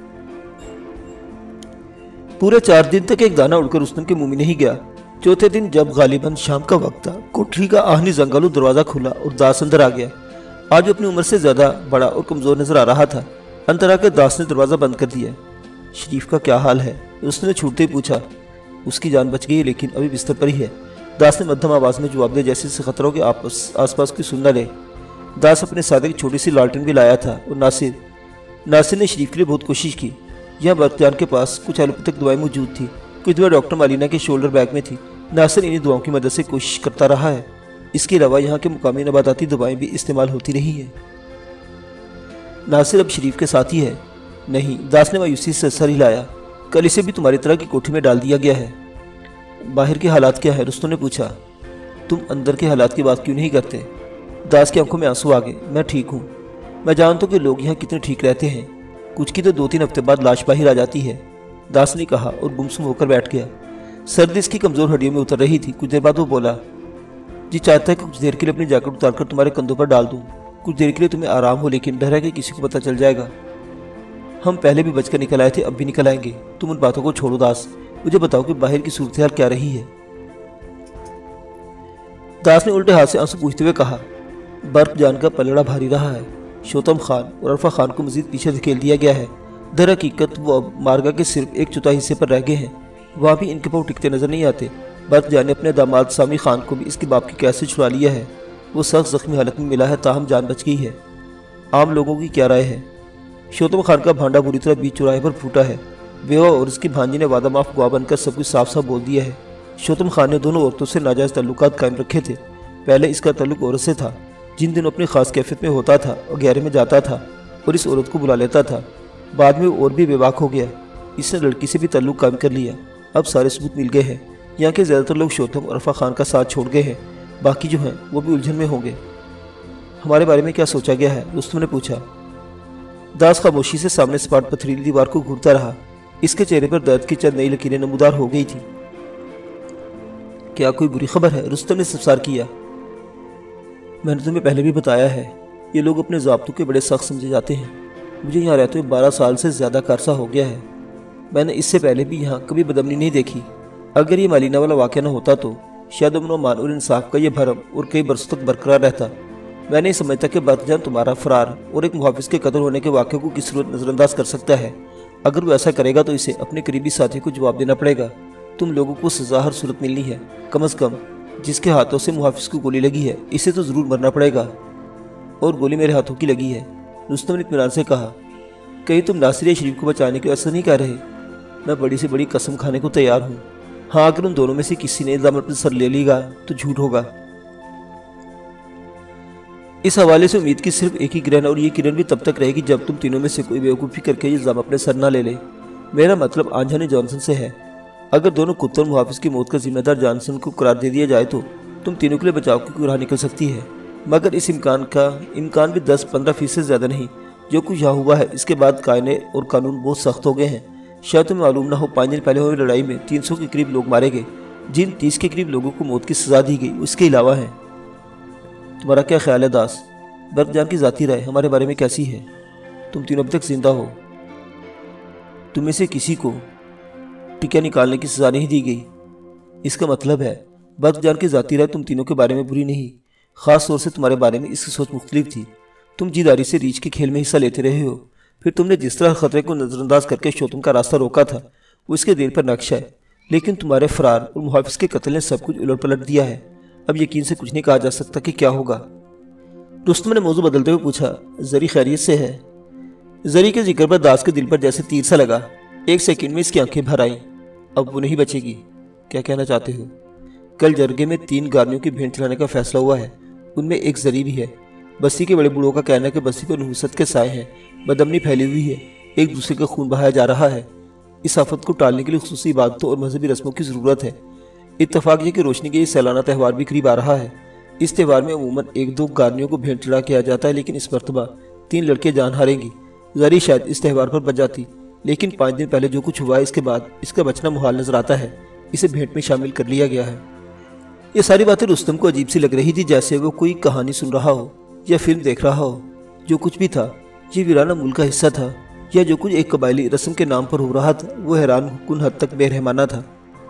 पूरे चार दिन तक एक दाना उड़कर रुस्तम के मुंह में नहीं गया। चौथे दिन जब गालिबन शाम का वक्त था, कोठरी का आहनी जंगालू दरवाजा खुला और दास अंदर आ गया। आज वो अपनी उम्र से ज्यादा बड़ा और कमजोर नजर आ रहा था। अंदर आकर दास ने दरवाजा बंद कर दिया। शरीफ का क्या हाल है? उसने छूटते ही पूछा। उसकी जान बच गई है लेकिन अभी बिस्तर पर ही है, दास ने मध्यम आवाज में जवाब दिया, जैसे से खतरों के आपस आसपास की सुन न ले। दास अपने साथ एक छोटी सी लालटेन भी लाया था और नासिर नासिर ने शरीफ के लिए बहुत कोशिश की। यहाँ बर्कजान के पास कुछ एलोपैथिक दवाएं मौजूद थी, कुछ दवा डॉक्टर मालिना के शोल्डर बैग में थी। नासिर इन्हीं दवाओं की मदद से कोशिश करता रहा है। इसके अलावा यहाँ के मुकामी नबाताती दवाएं भी इस्तेमाल होती रही हैं। नासिर अब शरीफ के साथ ही है? नहीं, दास ने मायूसी से सर हिलाया। कल इसे भी तुम्हारी तरह की कोठी में डाल दिया गया है। बाहर के हालात क्या है? रुस्तम ने पूछा। तुम अंदर के हालात की बात क्यों नहीं करते? दास की आंखों में आंसू आ गए। मैं ठीक हूँ, मैं जानता हूँ कि लोग यहाँ कितने ठीक रहते हैं। कुछ की तो दो तीन हफ्ते बाद लाश बाहर आ जाती है, दास ने कहा और गुमसुम होकर बैठ गया। सर्दी इसकी कमजोर हड्डियों में उतर रही थी। कुछ देर बाद वो बोला, जी चाहता है कि कुछ देर के लिए अपनी जैकेट उतारकर तुम्हारे कंधों पर डाल दूं। कुछ देर के लिए तुम्हें आराम हो, लेकिन डर है कि किसी को पता चल जाएगा। हम पहले भी बचकर निकल आए थे, अब भी निकल आएंगे। तुम उन बातों को छोड़ो दास, मुझे बताओ कि बाहर की सूरत हाल क्या रही है। दास ने उल्टे हाथ से आंसू पूछते हुए कहा, बर्फ जान का पलड़ा भारी रहा है। शोतम खान और अरफा खान को मजीद पीछे धकेल दिया गया है। दर हकीकत वो अब मार्गा के सिर्फ एक चौथाई हिस्से पर रह गए हैं। वहाँ भी इनके पाँव टिकते नजर नहीं आते। बर्फ जान ने अपने दामाद सामी खान को भी इसके बाप की कैद से छुड़ा लिया है। वो सख्त जख्मी हालत में मिला है, ताहम जान बच गई है। आम लोगों की क्या राय है? शोतम खान का भांडा बुरी तरह बीच चौराहे पर फूटा है। बेवा और उसकी भांजी ने वादा माफ गवाह बनकर सब कुछ साफ साफ बोल दिया है। शोतम खान ने दोनों औरतों से नाजायज ताल्लुकात कायम रखे थे। पहले इसका ताल्लुक औरत से था, जिन दिनों अपनी खास कैफियत में होता था और गहरे में जाता था और इस औरत को बुला लेता था। बाद में और भी बेबाक हो गया। इसने लड़की से भी ताल्लुक कायम कर लिया। अब सारे सबूत मिल गए हैं। यहाँ के ज़्यादातर लोग शोतम और अरफा खान का साथ छोड़ गए हैं। बाकी जो हैं वो भी उलझन में होंगे। हमारे बारे में क्या सोचा गया है? रुस्तम ने पूछा। दास खामोशी से सामने सपाट पथरीली दीवार को घूरता रहा। इसके चेहरे पर दर्द की चंद नई लकीरें नमूदार हो गई थी। क्या कोई बुरी खबर है? रुस्तम ने इस्तफसार किया। मैंने तुम्हें पहले भी बताया है, ये लोग अपने ज़ाब्तों के बड़े सख्त समझे जाते हैं। मुझे यहाँ रहते हुए बारह साल से ज़्यादा का अरसा हो गया है। मैंने इससे पहले भी यहाँ कभी बदअमनी नहीं देखी। अगर ये मालिना वाला वाक़या न होता तो शायद अमन मान और इंसाफ का ये भरम और कई बरसों तक बरकरार रहता। मैं नहीं समझता कि बर्कजान तुम्हारा फरार और एक मुहाफिज के कत्ल होने के वाक़े को किस सूरत नज़रअंदाज कर सकता है। अगर वो ऐसा करेगा तो इसे अपने करीबी साथी को जवाब देना पड़ेगा। तुम लोगों को सज़ा हर सूरत मिलनी है। कम अज़ कम जिसके हाथों से मुहाफिज को गोली लगी है, इसे तो ज़रूर मरना पड़ेगा। और गोली मेरे हाथों की लगी है, रुस्तम ने इत्मीनान से कहा। कहीं तुम नासिर शरीफ को बचाने के ऐसा नहीं कर रहे? मैं बड़ी से बड़ी कसम खाने को तैयार हूँ। हाँ, अगर उन दोनों में से किसी ने इल्ज़ाम अपने सर ले लेगा तो झूठ होगा। इस हवाले से उम्मीद की सिर्फ एक ही किरण, और ये किरण भी तब तक रहेगी जब तुम तीनों में से कोई बेवकूफ़ी करके ये इल्ज़ाम अपने सर ना ले ले। मेरा मतलब आंझा ने जॉनसन से है। अगर दोनों कुत्तों और मुहाफिज की मौत का जिम्मेदार जॉनसन को करार दे दिया जाए तो तुम तीनों के लिए बचाव की कोई राह निकल सकती है, मगर इस इम्कान का इम्कान भी दस पंद्रह फीसद ज़्यादा नहीं। जो कुछ यहाँ हुआ है इसके बाद कायदे और कानून बहुत सख्त हो गए हैं। शायद तुम्हें मालूम ना हो, पाँच दिन पहले हुई लड़ाई में तीन सौ के करीब लोग मारे गए, जिन तीस के करीब लोगों को मौत की सज़ा दी गई उसके अलावा है। तुम्हारा क्या ख्याल है दास? बर्कजान की ज़ाती राय हमारे बारे में कैसी है? तुम तीनों अभी तक जिंदा हो। तुम में से किसी को टिक्का निकालने की सज़ा नहीं दी गई। इसका मतलब है बर्कजान की ज़ाती राय तुम तीनों के बारे में बुरी नहीं, ख़ास तौर से तुम्हारे बारे में इसकी सोच मुख्तलिफ थी। तुम जिदारी से रीछ के खेल में हिस्सा लेते रहे हो। फिर तुमने जिस तरह खतरे को नज़रअंदाज करके शोतम का रास्ता रोका था वो इसके दिल पर नक्श है, लेकिन तुम्हारे फरार और मुहाफिज के कत्ल ने सब कुछ उलट पलट दिया है। अब यकीन से कुछ नहीं कहा जा सकता कि क्या होगा। रुस्तम ने मौजू बदलते हुए पूछा, जरी खैरियत से है? जरी के जिक्र पर दास के दिल पर जैसे तीर सा लगा। एक सेकंड में इसकी आंखें भर आईं। अब वो नहीं बचेगी। क्या कहना चाहते हो? कल जरगे में तीन गारनियों की भेंट चलाने का फैसला हुआ है, उनमें एक जरी भी है। बस्ती के बड़े बूढ़ों का कहना है कि बस्ती पर नहुसत के साए हैं, बदअमनी फैली हुई है, एक दूसरे का खून बहाया जा रहा है। इस आफत को टालने के लिए खुसूसी इबादतों और मजहबी रस्मों की ज़रूरत है। इत्तफाक ये कि रोशनी के ये सालाना त्यौहार भी करीब आ रहा है। इस त्यौहार में अमूमन एक दो गारनियों को भेंट चढ़ा किया जाता है, लेकिन इस मरतबा तीन लड़के जान हारेंगी। जरी शायद इस त्यौहार पर बच जाती, लेकिन पाँच दिन पहले जो कुछ हुआ है इसके बाद इसका बचना मुहाल नजर आता है। इसे भेंट में शामिल कर लिया गया है। ये सारी बातें रुस्तम को अजीब सी लग रही थी, जैसे वो कोई कहानी सुन रहा हो या फिल्म देख रहा हो। जो कुछ भी था ये वीराना मुल्क का हिस्सा था, या जो कुछ एक कबायली रस्म के नाम पर हो रहा था वो हैरान कुन हद तक बेरहमाना था।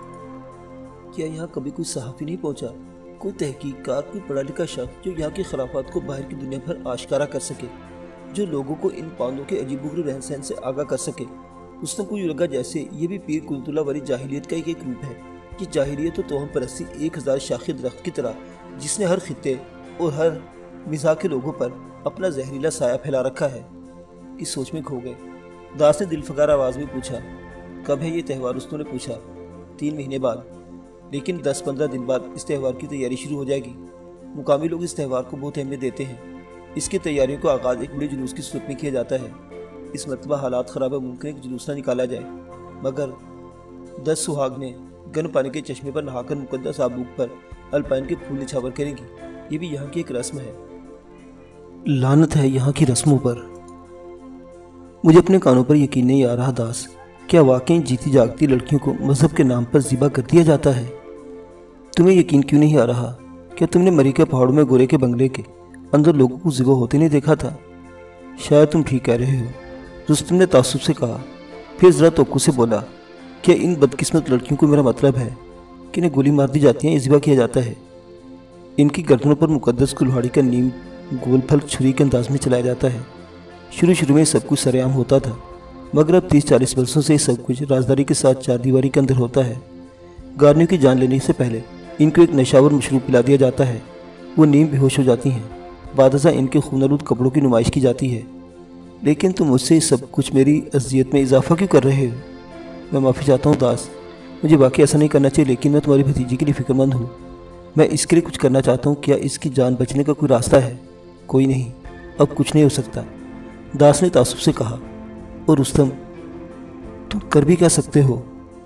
क्या यहाँ कभी कोई सहाफ़ी नहीं पहुँचा, कोई तहकीककार, कोई पढ़ा लिखा शख्स जो यहाँ की खराफात को बाहर की दुनिया भर आश्कारा कर सके, जो लोगों को इन पांडों के अजीबोगरीब रहन सहन से आगाह कर सके? उसने को यूँ लगा जैसे ये भी पीर कुलतुल्ला वाली जाहिलियत का एक रूप है। कि जाहिलियत तो तोहम परस्ती एक हज़ार शाखी दरख्त की तरह, जिसने हर खित्ते और हर मिजाज के लोगों पर अपना जहरीला साया फैला रखा है। इस सोच में खो गए। दास ने दिलफकार आवाज़ में पूछा, कब है ये त्यौहार? उसने ने पूछा, तीन महीने बाद, लेकिन दस पंद्रह दिन बाद इस त्यौहार की तैयारी शुरू हो जाएगी। मुकामी लोग इस त्यौहार को बहुत अहमियत देते हैं। इसकी तैयारियों का आगाज़ एक बड़े जुलूस की सूरत में किया जाता है। इस मरतबा हालात ख़राब है, मुमकिन एक जुलूस ना निकाला जाए, मगर दस सुहाग ने गन पानी के चश्मे पर नहाकर मुकद्दस आबूक पर अल्पाइन के फूल निछावर करेंगी। ये भी यहाँ की एक रस्म है। लानत है यहाँ की रस्मों पर। मुझे अपने कानों पर यकीन नहीं आ रहा दास, क्या वाकई जीती जागती लड़कियों को मजहब के नाम पर ज़िबा कर दिया जाता है? तुम्हें यकीन क्यों नहीं आ रहा? क्या तुमने मरी के पहाड़ों में गोरे के बंगले के अंदर लोगों को ज़िबा होते नहीं देखा था? शायद तुम ठीक कह रहे हो, रुस्तम ने तासुब से कहा। फिर ज़रा तोक्कू से बोला, क्या इन बदकिस्मत लड़कियों को मेरा मतलब है कि इन्हें गोली मार दी जाती है, ज़िबा किया जाता है? इनकी गर्दनों पर मुकद्दस कुल्हाड़ी का नीम गोल फल छुरी के अंदाज में चलाया जाता है। शुरू शुरू में सब कुछ सरेआम होता था, मगर अब तीस चालीस वर्षों से सब कुछ राजदारी के साथ चार दीवारी के अंदर होता है। गारनियों की जान लेने से पहले इनको एक नशावर मशरूब पिला दिया जाता है। वो नीम बेहोश हो जाती हैं। बादशा इनके खूनालूद कपड़ों की नुमाइश की जाती है। लेकिन तुम मुझसे सब कुछ मेरी अजियत में इजाफा क्यों कर रहे हो? मैं माफ़ी चाहता हूँ दास, मुझे वाकई ऐसा नहीं करना चाहिए, लेकिन मैं तुम्हारी भतीजी के लिए फ़िक्रमंद हूँ। मैं इसके लिए कुछ करना चाहता हूँ। क्या इसकी जान बचने का कोई रास्ता है? कोई नहीं, अब कुछ नहीं हो सकता, दास ने तासुब से कहा। और रुस्तम, तुम कर भी क्या सकते हो?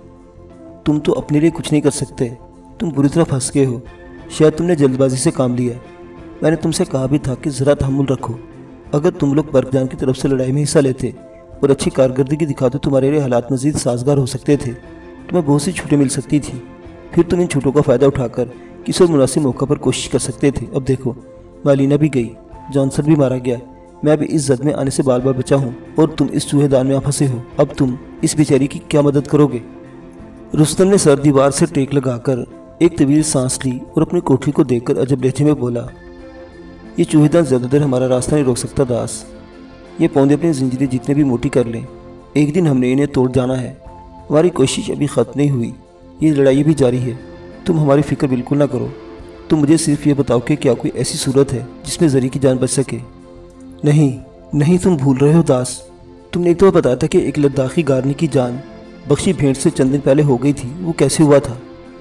तुम तो अपने लिए कुछ नहीं कर सकते। तुम बुरी तरह फंस गए हो। शायद तुमने जल्दबाजी से काम लिया। मैंने तुमसे कहा भी था कि ज़रा तहम्मुल रखो। अगर तुम लोग बर्कजान की तरफ से लड़ाई में हिस्सा लेते और अच्छी कारकर्दगी दिखाते, तुम्हारे लिए हालात मज़ीद साजगार हो सकते थे। तुम्हें बहुत सी छूटें मिल सकती थी। फिर तुम इन छूटों का फ़ायदा उठाकर किसी और मुनासिब मौका पर कोशिश कर सकते थे। अब देखो, मालिना भी गई, जॉनसन भी मारा गया, मैं भी इस जद में आने से बार बार बचा हूँ, और तुम इस चूहेदान में आ फंसे हो। अब तुम इस बेचारी की क्या मदद करोगे? रुस्तम ने सर दीवार से टेक लगाकर एक तवील सांस ली और अपनी कोठरी को देखकर अजब लहजे में बोला, ये चूहेदान ज़्यादा देर हमारा रास्ता नहीं रोक सकता दास। ये पौधे अपनी ज़िंदगी जितने भी मोटी कर लें, एक दिन हमने इन्हें तोड़ जाना है। हमारी कोशिश अभी ख़त्म नहीं हुई, ये लड़ाई भी जारी है। तुम हमारी फ़िक्र बिल्कुल ना करो। तुम मुझे सिर्फ ये बताओ कि क्या कोई ऐसी सूरत है जिसमें ज़री की जान बच सके? नहीं नहीं, तुम भूल रहे हो दास। तुमने एक तो बताया था कि एक लद्दाखी गारनी की जान बख्शी भेंट से चंद दिन पहले हो गई थी। वो कैसे हुआ था?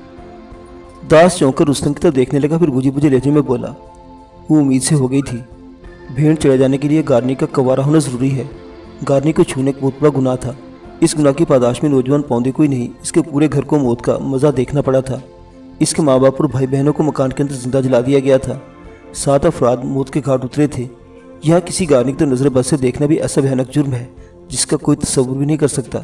दास चौंक कर रुस्तम की तरफ देखने लगा, फिर बुझे बुझे लहजे में बोला, वो उम्मीद से हो गई थी। भेंट चढ़े जाने के लिए गारनी का कवारा होना ज़रूरी है। गारनी को छूने का बहुत बड़ा गुनाह था। इस गुनाह की पादाश में नौजवान पौंदे कोई नहीं, इसके पूरे घर को मौत का मज़ा देखना पड़ा था। इसके माँ बाप और भाई बहनों को मकान के अंदर जिंदा जला दिया गया था। सात अफराद मौत के घाट उतरे थे। यहाँ किसी गार्निक तो नजर बस से देखना भी ऐसा भयानक जुर्म है जिसका कोई तस्वुर भी नहीं कर सकता।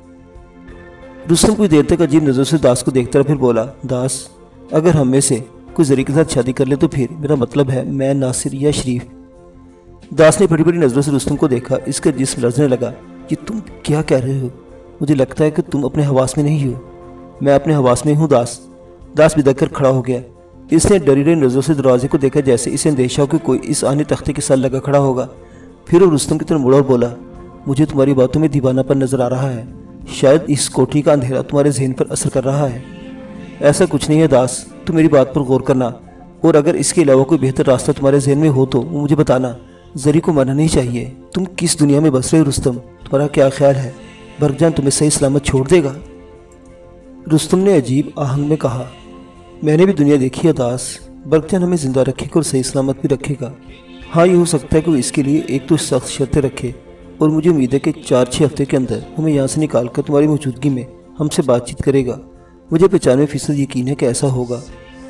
रुस्तम कुछ देर तक अजीब नज़र से दास को देखता रहा, फिर बोला, दास, अगर हम में से कोई जरी के साथ शादी कर ले तो फिर मेरा मतलब है मैं, नासिर या शरीफ। दास ने बड़ी बड़ी नज़रों से रुस्तम को देखा। इसका जिस्म लरजने लगा। कि तुम क्या कह रहे हो? मुझे लगता है कि तुम अपने हवास में नहीं हो। मैं अपने हवास में हूँ दास। दास बिदक कर खड़ा हो गया। इसने डरी डरी नज़रों से दरवाजे को देखा, जैसे इसे अंदेशा हो कि कोई इस आने तख्ते के साथ लगा खड़ा होगा। फिर वो रुस्तम की तरफ मुड़ा और बोला, मुझे तुम्हारी बातों में दीवानापन नजर आ रहा है। शायद इस कोठरी का अंधेरा तुम्हारे ज़हन पर असर कर रहा है। ऐसा कुछ नहीं है दास, तुम मेरी बात पर गौर करना, और अगर इसके अलावा कोई बेहतर रास्ता तुम्हारे ज़हन में हो तो वो मुझे बताना। जरी को मरना नहीं चाहिए। तुम किस दुनिया में बस रहे हो रुस्तम? तुम्हारा क्या ख्याल है, बरगजान तुम्हें सही सलामत छोड़ देगा? रुस्तम ने अजीब आहंग में कहा, मैंने भी दुनिया देखी है दास। बरगजान हमें ज़िंदा रखेगा और सही सलामत भी रखेगा। हाँ, ये हो सकता है कि वो इसके लिए एक तो सख्त शर्तें रखे, और मुझे उम्मीद है कि चार छः हफ्ते के अंदर हमें यहाँ से निकाल कर तुम्हारी मौजूदगी में हमसे बातचीत करेगा। मुझे पचानवे फीसद यकीन है कि ऐसा होगा।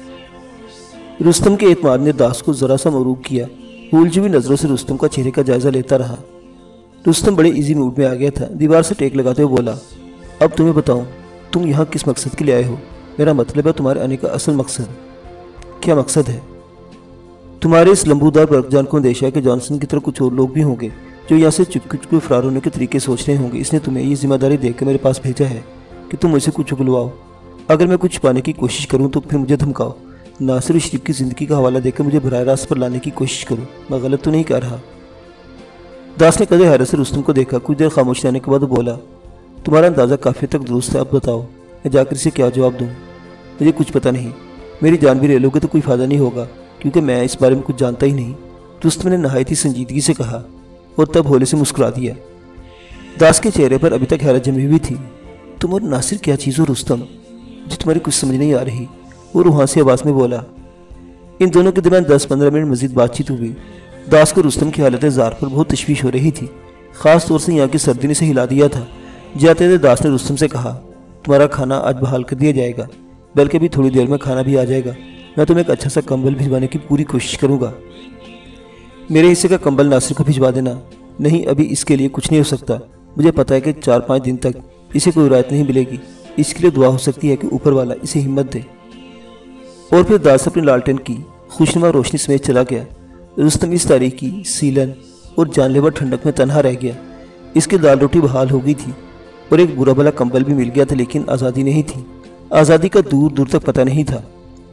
रुस्तम के एतमाद ने दास को ज़रा सा मरूब किया। उलझी हुई नज़रों से रुस्तम का चेहरे का जायज़ा लेता रहा। रुस्तम बड़े इजी मूड में आ गया था। दीवार से टेक लगाते हुए बोला, अब तुम्हें बताऊं, तुम यहाँ किस मकसद के लिए आए हो? मेरा मतलब है तुम्हारे आने का असल मकसद। क्या मकसद है? तुम्हारे इस लंबूदार बरगजान को अंदेशा है कि जॉनसन की तरह कुछ और लोग भी होंगे जो यहाँ से चुपके चुपके फरार होने के तरीके सोच रहे होंगे। इसने तुम्हें ये जिम्मेदारी देकर मेरे पास भेजा है कि तुम मुझसे कुछ उगलवाओ। अगर मैं कुछ छुपाने की कोशिश करूँ तो फिर मुझे धमकाओ। नासिर शरीफ की ज़िंदगी का हवाला देकर मुझे बराह रास्त पर लाने की कोशिश करो। मैं गलत तो नहीं कर रहा? दास ने कदे हैरत से रुस्तम को देखा। कुछ देर खामोश रहने के बाद बोला, तुम्हारा अंदाज़ा काफ़ी तक दुरुस्त है। अब बताओ, मैं जाकर इसे क्या जवाब दूँ? मुझे कुछ पता नहीं। मेरी जान भी ले लोगे तो कोई फ़ायदा नहीं होगा, क्योंकि मैं इस बारे में कुछ जानता ही नहीं। रुस्तम ने नहायत ही संजीदगी से कहा, और तब होले से मुस्कुरा दिया। दास के चेहरे पर अभी तक हैरत जमी हुई थी। तुम और नासिर क्या चीज़ हो रुस्तम? मुझे तुम्हारी कुछ समझ नहीं आ रही। वो रूहानी आवाज़ में बोला। इन दोनों के दरमियान दस पंद्रह मिनट मजीद बातचीत हुई। दास को रुस्तम की हालत ज़ार पर बहुत तशवीश हो रही थी। ख़ास तौर से यहाँ की सर्दी ने से हिला दिया था। जाते थे दास ने रुस्तम से कहा, तुम्हारा खाना आज बहाल कर दिया जाएगा, बल्कि अभी थोड़ी देर में खाना भी आ जाएगा। मैं तुम्हें एक अच्छा सा कंबल भिजवाने की पूरी कोशिश करूँगा। मेरे हिस्से का कंबल नासिर को भिजवा देना। नहीं, अभी इसके लिए कुछ नहीं हो सकता। मुझे पता है कि चार पाँच दिन तक इसे कोई राहत नहीं मिलेगी। इसके लिए दुआ हो सकती है कि ऊपर वाला इसे हिम्मत दे। और फिर दास अपनी लालटेन की खुशनुमा रोशनी समेत चला गया। रुस्तम इस तारीकी, सीलन और जानलेवा ठंडक में तन्हा रह गया। इसकी दाल रोटी बहाल हो गई थी और एक बुरा भला कंबल भी मिल गया था, लेकिन आज़ादी नहीं थी। आज़ादी का दूर दूर तक पता नहीं था।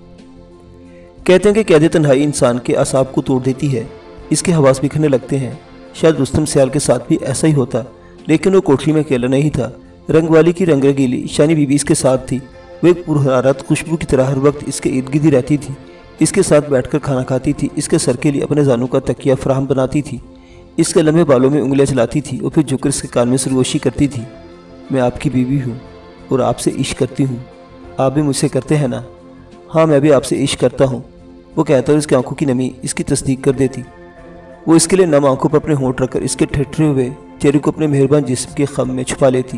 कहते हैं कि कैद तन्हाई इंसान के आसाब को तोड़ देती है, इसके हवास बिखरने लगते हैं। शायद रुस्तम सियाल के साथ भी ऐसा ही होता, लेकिन वो कोठरी में अकेला नहीं था। रंगवाली की रंगरगीली शानी बीबी इसके साथ थी। वो एक पुरहरारत खुशबू की तरह हर वक्त इसके इर्द गिर्द ही रहती थी। इसके साथ बैठकर खाना खाती थी, इसके सर के लिए अपने जानों का तकिया फराहम बनाती थी, इसके लंबे बालों में उंगलियां चलाती थी और फिर झुककर इसके कान में सरगोशी करती थी। मैं आपकी बीवी हूँ और आपसे इश्क करती हूँ। आप भी मुझसे करते हैं ना? हाँ, मैं भी आपसे इश्क करता हूँ, वो कहता और इसकी आंखों की नमी इसकी तस्दीक कर देती। वो इसके लिए नम आंखों पर अपने होंठ रखकर इसके ठठरे हुए चेहरे को अपने मेहरबान जिस्म के खम में छुपा लेती।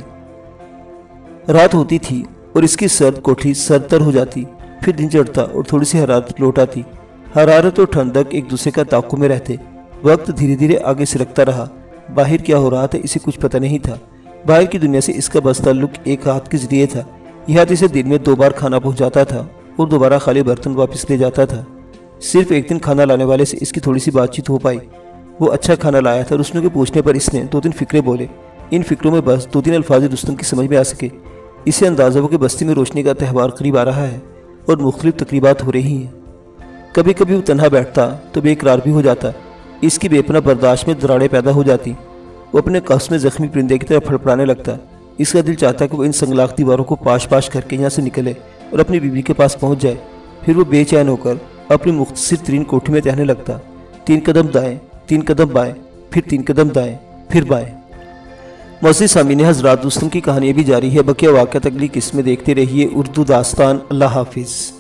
रात होती थी और इसकी सर्द कोठरी सरतर हो जाती। फिर दिन चढ़ता और थोड़ी सी हरारत लौट आती। हरारत और ठंडक एक दूसरे का ताक़ुब में रहते। वक्त धीरे धीरे आगे सिरकता रहा। बाहर क्या हो रहा था इसे कुछ पता नहीं था। बाहर की दुनिया से इसका बस ताल्लुक एक हाथ के जरिए था। यह हाथ इसे दिन में दो बार खाना पहुंचाता था और दोबारा खाली बर्तन वापस ले जाता था। सिर्फ एक दिन खाना लाने वाले से इसकी थोड़ी सी बातचीत हो पाई। वो अच्छा खाना लाया था। रुस्तम के पूछने पर इसने दो तीन फिक्रे बोले। इन फिक्रों में बस दो तीन अल्फाज रुस्तम की समझ में आ सके। इसे अंदाज़ा हो कि बस्ती में रोशनी का त्यौहार करीब आ रहा है और मुख्तलिफ तकरीबात हो रही हैं। कभी कभी वो तन्हा बैठता तो बेकरार भी हो जाता। इसकी बेपना बर्दाश्त में दरारें पैदा हो जाती। वो अपने कब्ज़ में ज़ख्मी परिंदे की तरह फड़फड़ाने लगता। इसका दिल चाहता कि वो इन संगलाख दीवारों को पाश पाश करके यहाँ से निकले और अपनी बीवी के पास पहुँच जाए। फिर वो बेचैन होकर अपनी मुख्तसर तरीन कोठी में टहलने लगता। तीन कदम दाएँ, तीन कदम बाएँ, फिर तीन कदम दाएँ, फिर बाएँ। मौजूद सामीन हज़रात, रुस्तम की कहानी भी जारी है। बकिया वाक़या अगली किस्म में देखते रहिए उर्दू दास्तान। अल्लाह हाफिज़।